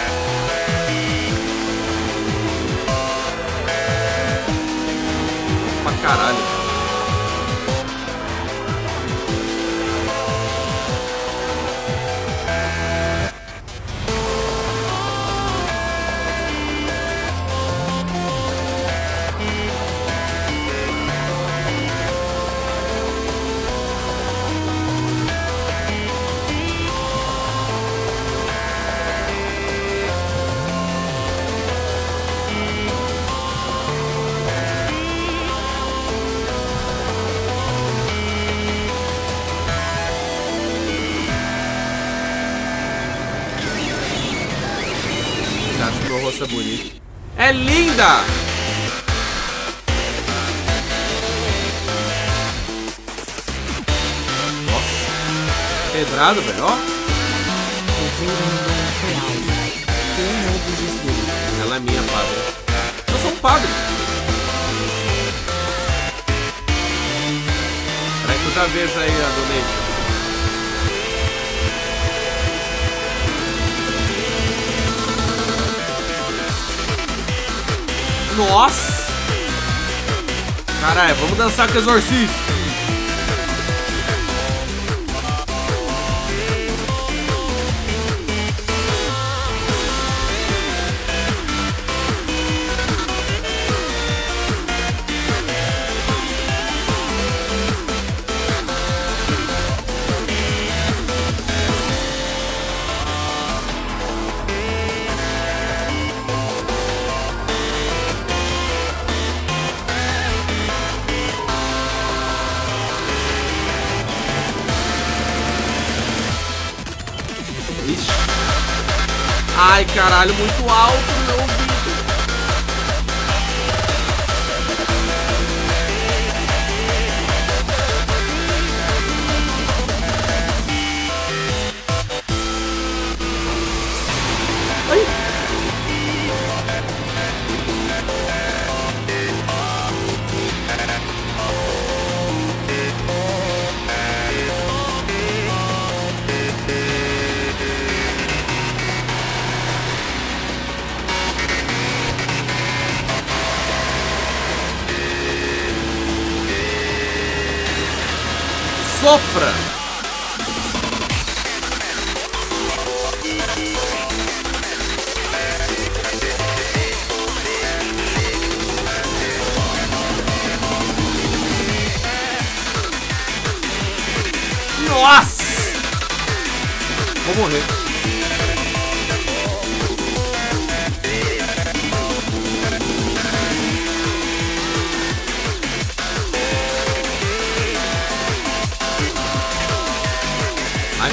Pra caralho. É bonito. É linda! Nossa. Pedrado, velho, ó. Ela é minha, padre. Eu sou um padre. Peraí que eu já vejo aí a donate. Nossa! Caralho, vamos dançar com o exorcista. Ai, caralho, muito alto, meu ouvido. Ai. Sofra! Nossa! Vou morrer.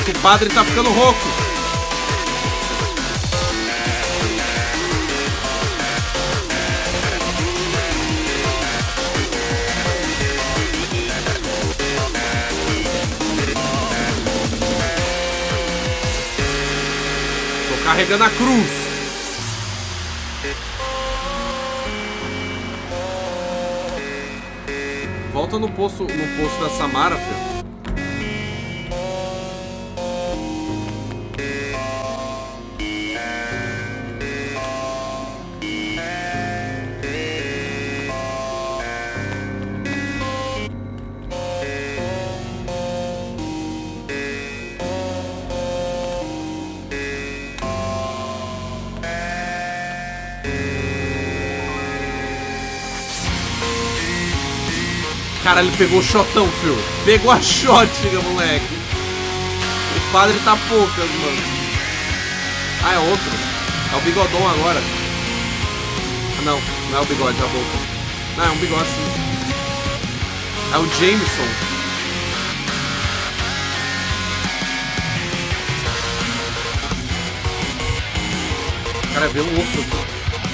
que o padre tá ficando rouco. Tô carregando a cruz. Volta no poço da Samara, filho. Cara, ele pegou o shotão, filho. Pegou a shotga, moleque. O padre tá poucas, mano. Ah, é outro. É o bigodão agora. Ah, não. Não é o bigode, é a boca. Não, é um bigode, sim. É o Jameson. Cara, vê um outro.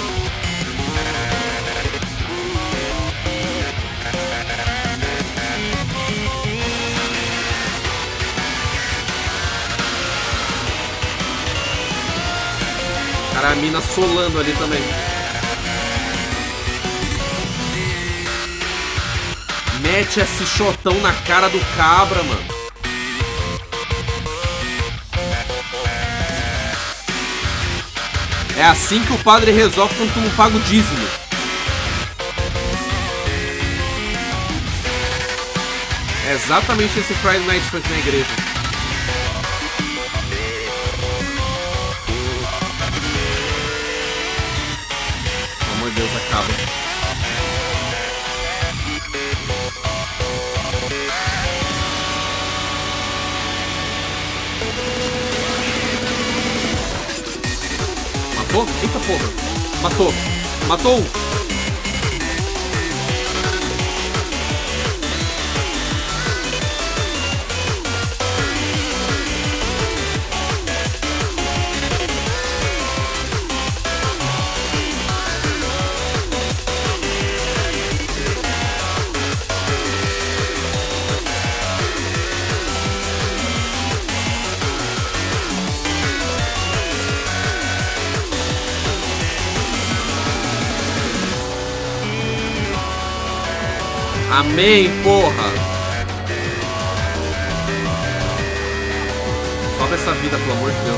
Cara, a mina solando ali também. Mete esse shotão na cara do cabra, mano. É assim que o padre resolve quando tu não paga o dízimo. É exatamente esse Friday Night Funk na igreja. Deus, acaba. Matou? Eita porra. Matou. Matou um. Amém, porra! Sobe essa vida, pelo amor de Deus.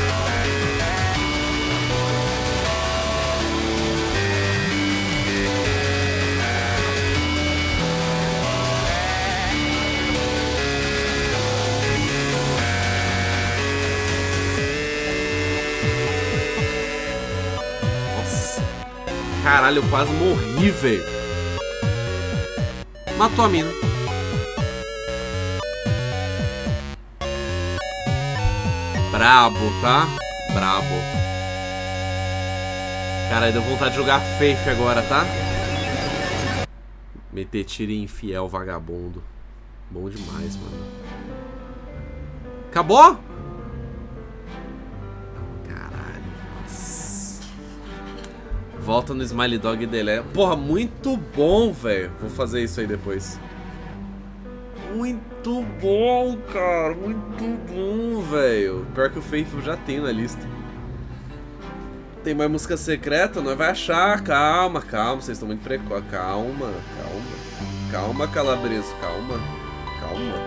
Nossa. Caralho, eu quase morri, velho. Matou a mina. Brabo, tá? Brabo. Cara, deu vontade de jogar Faith agora, tá? Meter tiro em infiel, vagabundo. Bom demais, mano. Acabou? Caralho. Nossa. Volta no Smiley Dog e deleta. Porra, muito bom, velho. Vou fazer isso aí depois. Muito bom, cara. Muito bom, velho. Pior que o Faithful já tem na lista. Tem mais música secreta? Nós vai achar. Calma, calma. Vocês estão muito precoces. Calma, calma. Calma, Calabreso. Calma. Calma.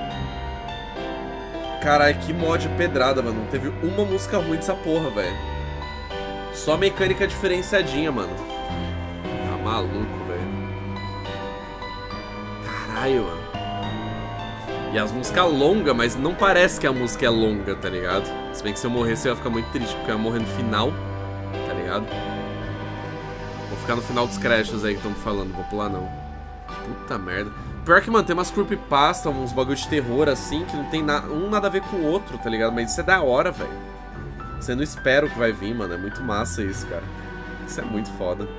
Caralho, que mod pedrada, mano. Não teve uma música ruim dessa porra, velho. Só mecânica diferenciadinha, mano. Tá maluco, velho. Caralho, mano. E as músicas longas, mas não parece que a música é longa, tá ligado? Se bem que se eu morresse eu ia ficar muito triste, porque eu ia morrer no final, tá ligado? Vou ficar no final dos créditos aí que estão me falando, vou pular não. Puta merda. Pior que, mano, tem umas creepypasta, uns bagulho de terror assim, que não tem nada a ver com o outro, tá ligado? Mas isso é da hora, velho. Você não espera o que vai vir, mano. É muito massa isso, cara. Isso é muito foda.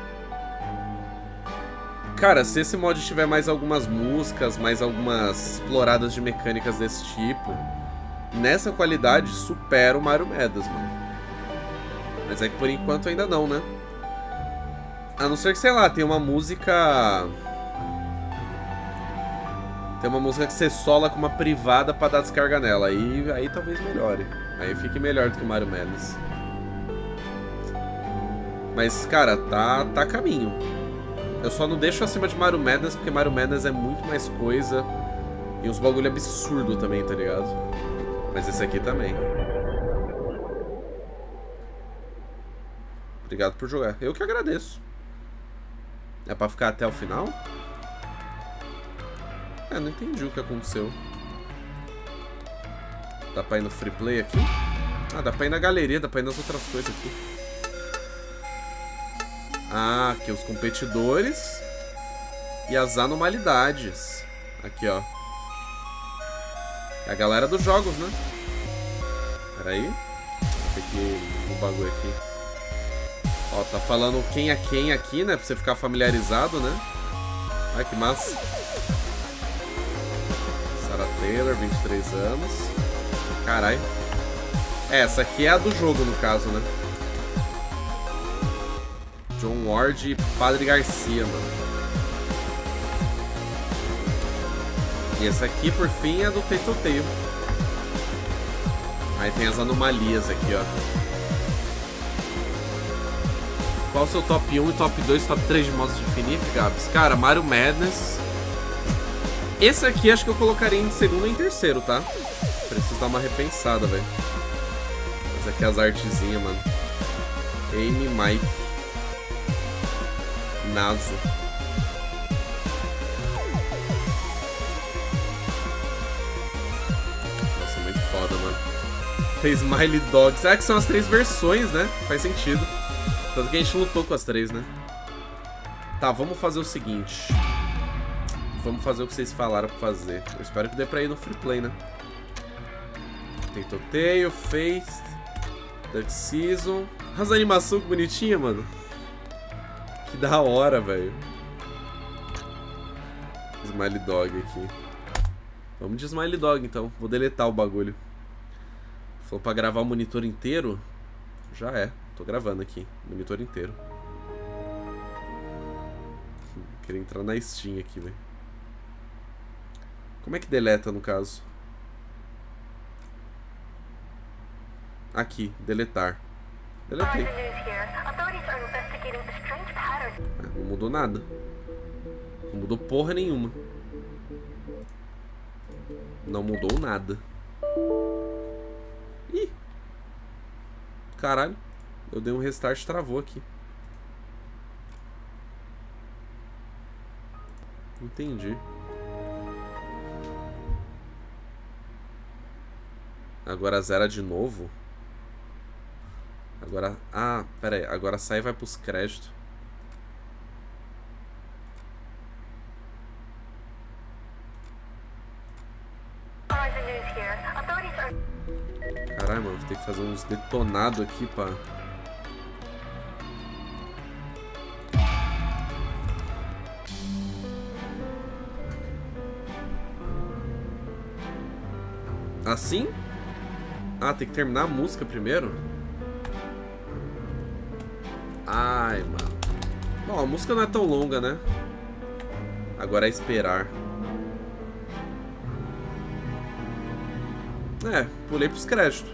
Cara, se esse mod tiver mais algumas músicas, mais algumas exploradas de mecânicas desse tipo, nessa qualidade, supera o Mario Madness, mano. Mas é que por enquanto ainda não, né? A não ser que, sei lá, tem uma música... Tem uma música que você sola com uma privada pra dar descarga nela. Aí talvez melhore. Aí fique melhor do que o Mario Madness. Mas, cara, tá a caminho. Eu só não deixo acima de Mario Madness, porque Mario Madness é muito mais coisa. E uns bagulho absurdo também, tá ligado? Mas esse aqui também. Obrigado por jogar. Eu que agradeço. É pra ficar até o final? É, não entendi o que aconteceu. Dá pra ir no free play aqui? Ah, dá pra ir na galeria, dá pra ir nas outras coisas aqui. Ah, aqui os competidores e as anormalidades. Aqui, ó. É a galera dos jogos, né? Pera aí. Vou ter que ir no bagulho aqui. Ó, tá falando quem é quem aqui, né? Pra você ficar familiarizado, né? Ai, que massa. Sarah Taylor, 23 anos. Caralho. Essa aqui é a do jogo, no caso, né? John Ward e Padre Garcia, mano. E essa aqui, por fim, é do Telltale. Aí tem as anomalias aqui, ó. Qual o seu top 1 e top 2 e top 3 de modos de Infinite, Gabs? Cara, Mario Madness. Esse aqui acho que eu colocaria em segundo e em terceiro, tá? Preciso dar uma repensada, velho. Essa aqui é as artezinhas, mano. Amy, Mike. Nazo. Nossa, muito foda, mano. Tem Smiley Dog. Será que são as 3 versões, né? Faz sentido. Tanto que a gente lutou com as 3, né? Tá, vamos fazer o seguinte. Vamos fazer o que vocês falaram pra fazer. Eu espero que dê pra ir no free play, né? Tem Telltale, Faith, Duck Season. As animações bonitinhas, mano. Que da hora, velho. Smiley Dog aqui. Vamos de Smiley Dog, então. Vou deletar o bagulho. Falou pra gravar o monitor inteiro? Já é. Tô gravando aqui. Monitor inteiro. Queria entrar na Steam aqui, velho. Como é que deleta, no caso? Aqui. Deletar. Deletei. Não mudou nada. Não mudou porra nenhuma. Não mudou nada. Ih! Caralho. Eu dei um restart e travou aqui. Entendi. Agora zera de novo? Agora... Ah, pera aí. Agora sai e vai pros créditos. Caralho, mano. Vou ter que fazer uns detonados aqui pra... Assim? Ah, tem que terminar a música primeiro? Ai, mano. Bom, a música não é tão longa, né? Agora é esperar. É, pulei pros créditos.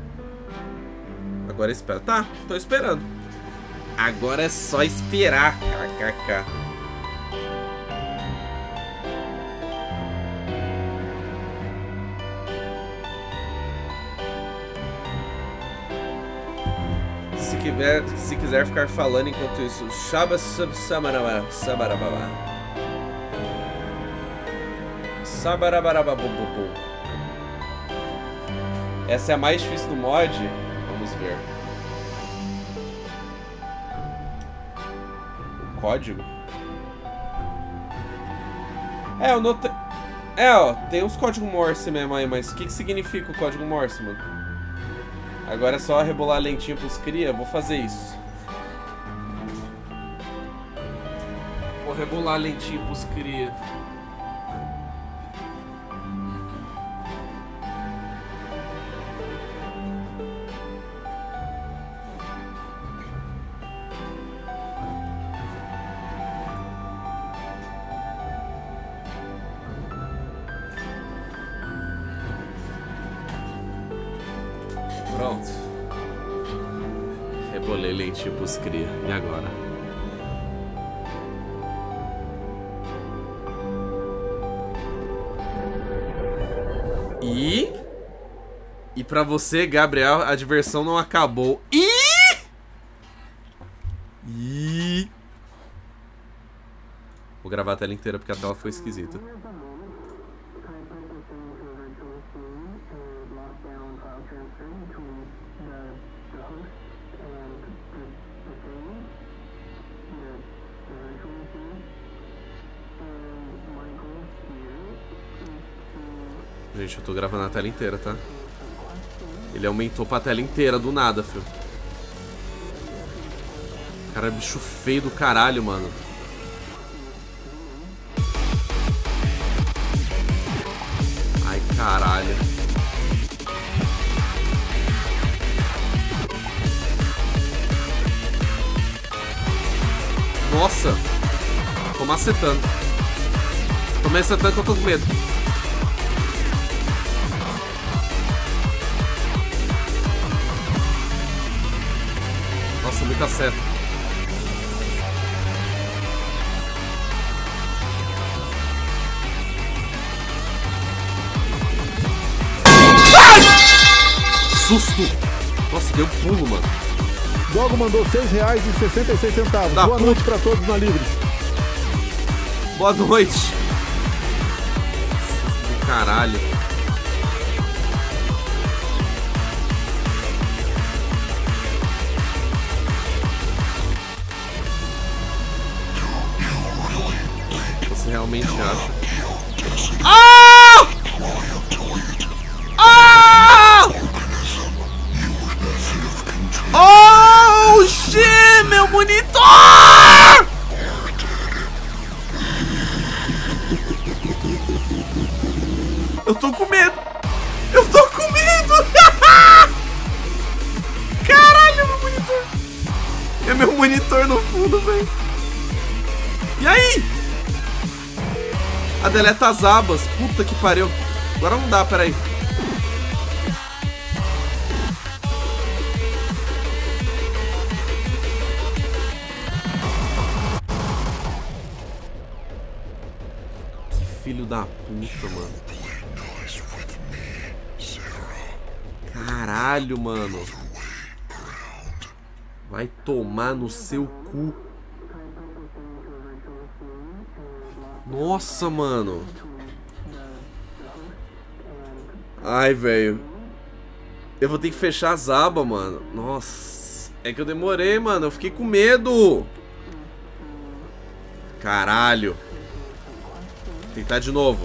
Agora espera. Tá, tô esperando. Agora é só esperar. KKK. Se quiser ficar falando enquanto isso, Shaba Sabarababa. Sabarabababubu. Essa é a mais difícil do mod. Vamos ver. O código. É, eu notei. É, ó, tem uns códigos Morse mesmo aí, mas o que significa o código Morse, mano? Agora é só rebolar a lentinha pros cria. Vou fazer isso. Vou rebolar a lentinha pros cria. Escolher lentinho pros cria. E agora? E pra você, Gabriel, a diversão não acabou. Vou gravar a tela inteira porque a tela foi esquisita. Gente, eu tô gravando a tela inteira, tá? Ele aumentou pra tela inteira do nada, filho. Cara, bicho feio do caralho, mano. Ai, caralho. Nossa. Tô macetando. Tô macetando que eu tô com medo. Nossa, muita seta. Ai! Susto! Nossa, deu um pulo, mano. Dogo mandou R$6,66. Boa noite pra todos na Livres. Boa noite. Susto do caralho. Realmente acha. Ah! Ah! Oh, shit, meu monitor! Eu tô com medo. Eu tô com medo. Caralho, meu monitor. É meu monitor no fundo, velho. E aí? A deleta as abas. Puta que pariu. Agora não dá, peraí. Que filho da puta, mano. Caralho, mano. Vai tomar no seu cu. Nossa, mano. Ai, velho. Eu vou ter que fechar as abas, mano. Nossa. É que eu demorei, mano. Eu fiquei com medo. Caralho. Vou tentar de novo.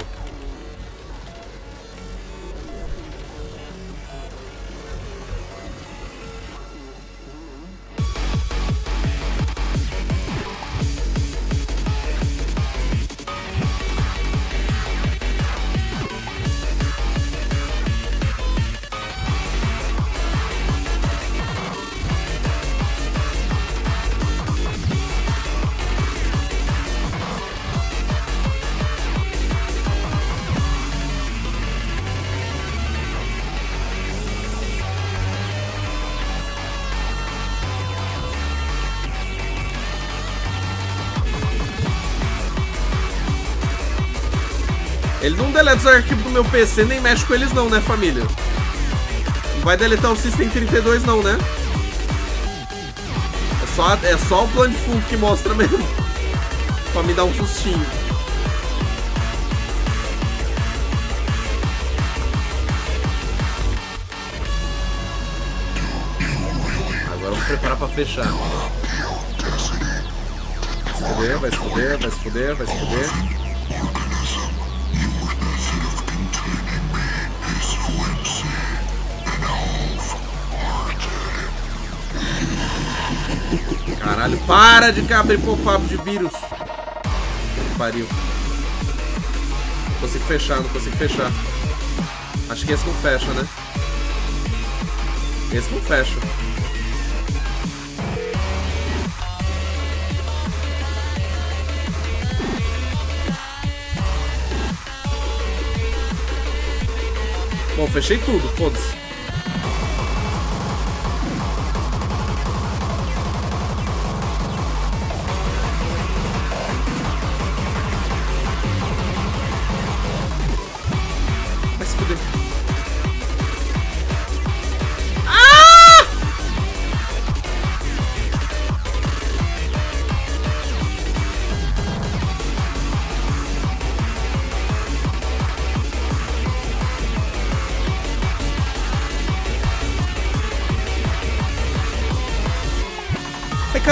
Ele não deleta os arquivos do meu PC, nem mexe com eles não, né, família? Não vai deletar o System 32 não, né? É só o plano de fundo que mostra mesmo. Pra me dar um sustinho. Agora vamos preparar pra fechar. Vai se fuder, vai se fuder, vai se fuder, vai se fuder. Caralho, para de abrir pop-up de vírus. Que pariu. Não consigo fechar, não consigo fechar. Acho que esse não fecha, né? Esse não fecha. Bom, fechei tudo, foda-se.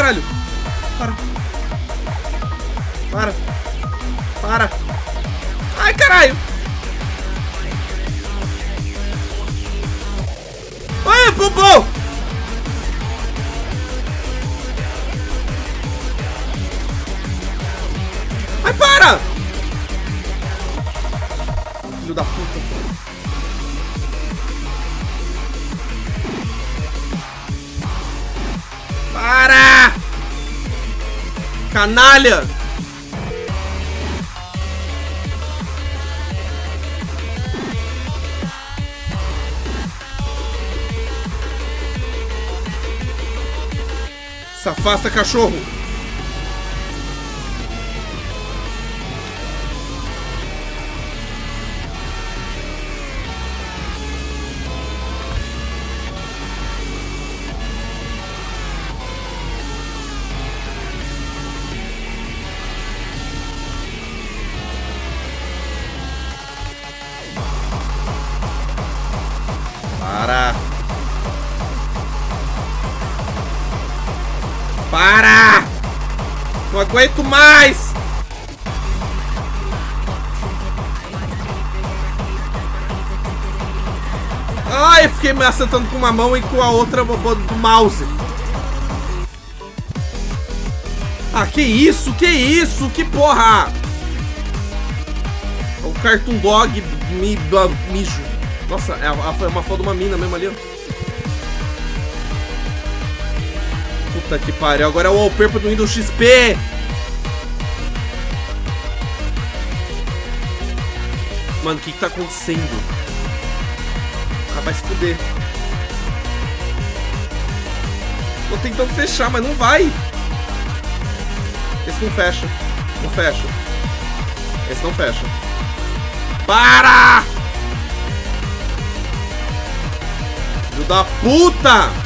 caralho. Para. Ai, caralho. Ai, Popô. Ai, para. Filho da puta. Para! Canalha! Se afasta, cachorro! Para! Não aguento mais! Ai, eu fiquei me acertando com uma mão e com a outra do mouse. Ah, que isso? Que isso? Que porra! O Cartoon Dog mijo. Nossa, é uma foto de uma mina mesmo ali, ó. Puta que pariu, agora é o wallpaper do Windows XP. Mano, o que tá acontecendo? Ah, vai se fuder. Tô tentando fechar, mas não vai. Esse não fecha. Não fecha. Esse não fecha. Para! Filho da puta!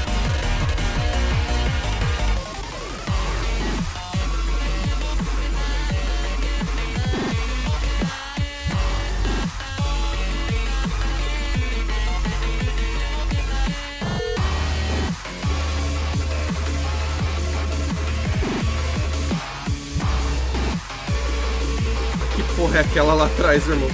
Porra, é aquela lá atrás, irmão.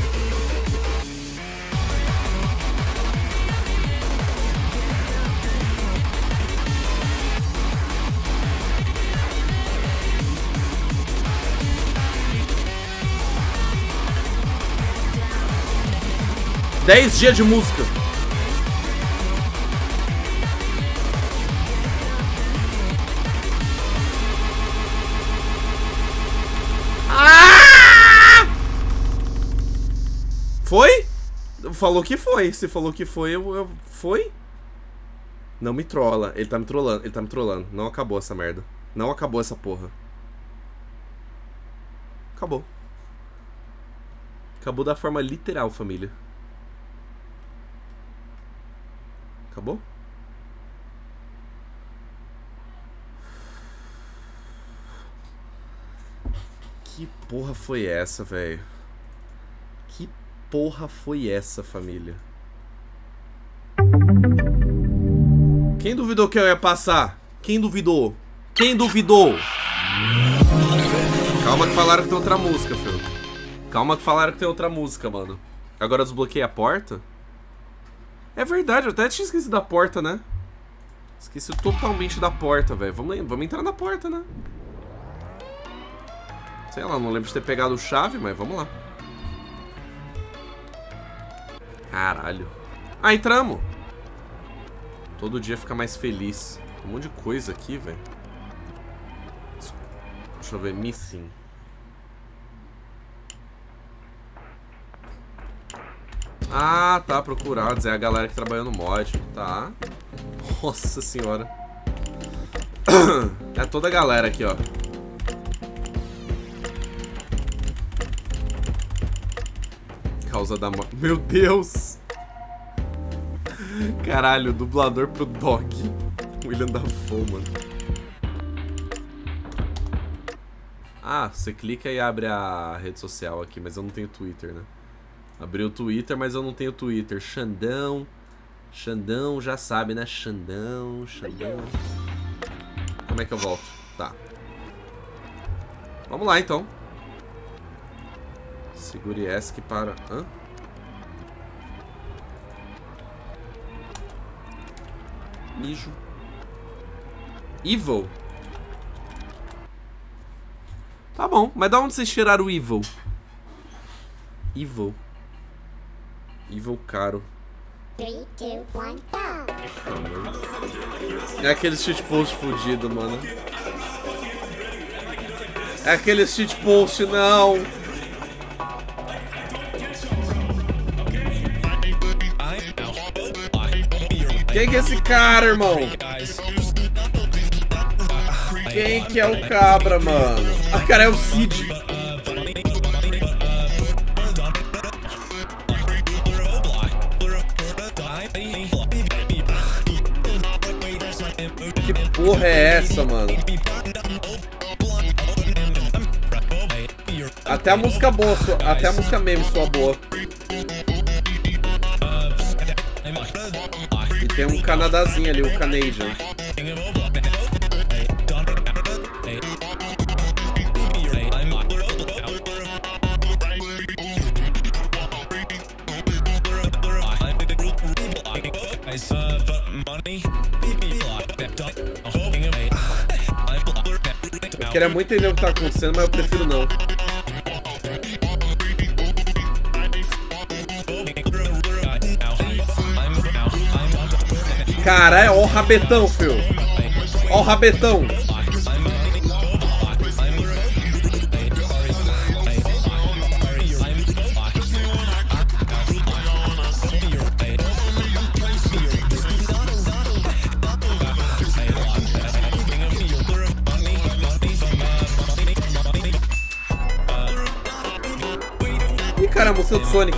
Dez dias de música. Foi? Falou que foi. Se falou que foi, foi? Não me trola. Ele tá me trollando. Ele tá me trollando. Não acabou essa merda. Não acabou essa porra. Acabou. Acabou da forma literal, família. Acabou? Que porra foi essa, velho? Que porra foi essa, família? Quem duvidou que eu ia passar? Quem duvidou? Quem duvidou? Calma que falaram que tem outra música, filho. Calma que falaram que tem outra música, mano. Agora eu desbloqueei a porta? É verdade, eu até tinha esquecido da porta, né? Esqueci totalmente da porta, velho. Vamos entrar na porta, né? Sei lá, não lembro de ter pegado chave, mas vamos lá. Caralho. Ah, entramos. Todo dia fica mais feliz. Tem um monte de coisa aqui, velho. Deixa eu ver, missing. Ah, tá, procurados. É a galera que trabalhou no mod. Tá. Nossa senhora. É toda a galera aqui, ó. Causa da morte. Meu Deus! Caralho, dublador pro Doc. William Dafoe, mano. Ah, você clica e abre a rede social aqui, mas eu não tenho Twitter, né? Abri o Twitter, mas eu não tenho Twitter. Xandão. Xandão, já sabe, né? Xandão, Xandão. Como é que eu volto? Tá. Vamos lá, então. Segure ESC para... Hã? Mijo. Evil. Tá bom, mas da onde vocês tiraram o Evil? Evil. Evil caro. 3, 2, 1, go! É aquele shitpost fudido, mano. É aquele shitpost, não. Quem que é esse cara, irmão? Quem que é o cabra, mano? Ah, cara, é o Cid. Que porra é essa, mano? Até a música boa, até a música meme soa boa. E tem um Canadazinho ali, o Canadian. Eu queria muito entender o que tá acontecendo, mas eu prefiro não. Caralho, ó o rabetão, filho. Ó o rabetão. Ih, caramba, o seu do Sonic.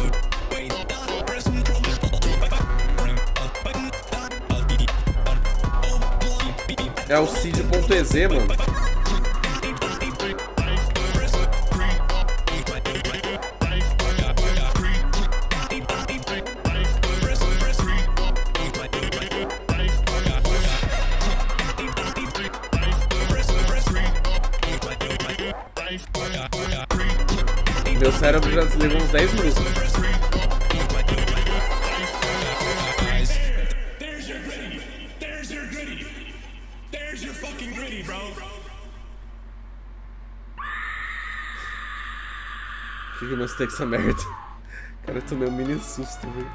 É o Cid.ez, mano. Meu cérebro já desligou uns 10 minutos. Por que nós temos essa merda? Cara, eu tomei um mini susto, velho.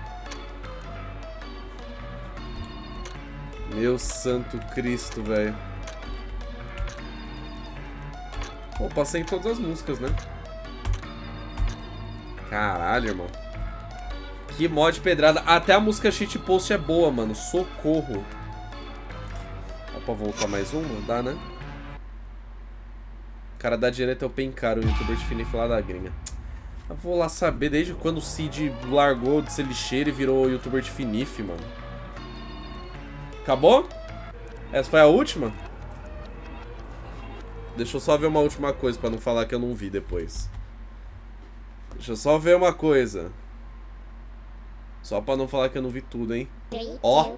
Meu santo Cristo, velho. Pô, passei em todas as músicas, né? Caralho, irmão. Que mod pedrada. Até a música shitpost é boa, mano. Socorro. Dá pra voltar mais uma? Dá, né? O cara da direita é o Pencaro, o youtuber de Finif lá da gringa. Eu vou lá saber desde quando o Cid largou de ser lixeiro e virou youtuber de Finif, mano. Acabou? Essa foi a última? Deixa eu só ver uma última coisa pra não falar que eu não vi depois. Deixa eu só ver uma coisa. Só pra não falar que eu não vi tudo, hein? Ó.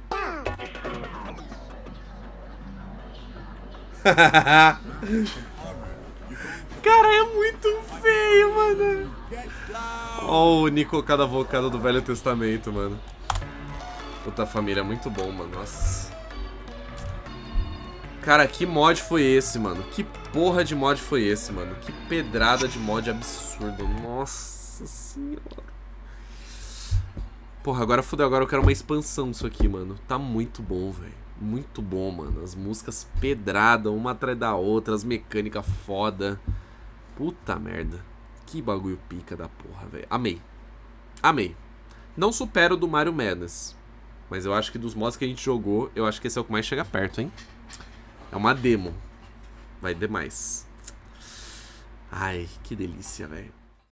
Cara, é muito feio, mano. Ó o Nico cada vocado do Velho Testamento, mano. Puta família, é muito bom, mano. Nossa. Cara, que mod foi esse, mano? Que porra de mod foi esse, mano? Que pedrada de mod absurdo. Nossa senhora. Porra, agora fudeu. Agora eu quero uma expansão disso aqui, mano. Tá muito bom, velho. Muito bom, mano. As músicas pedrada, uma atrás da outra. As mecânicas foda. Puta merda. Que bagulho pica da porra, velho. Amei. Amei. Não supero o do Mario Madness. Mas eu acho que dos mods que a gente jogou, eu acho que esse é o que mais chega perto, hein? É uma demo. Vai demais. Ai, que delícia, velho.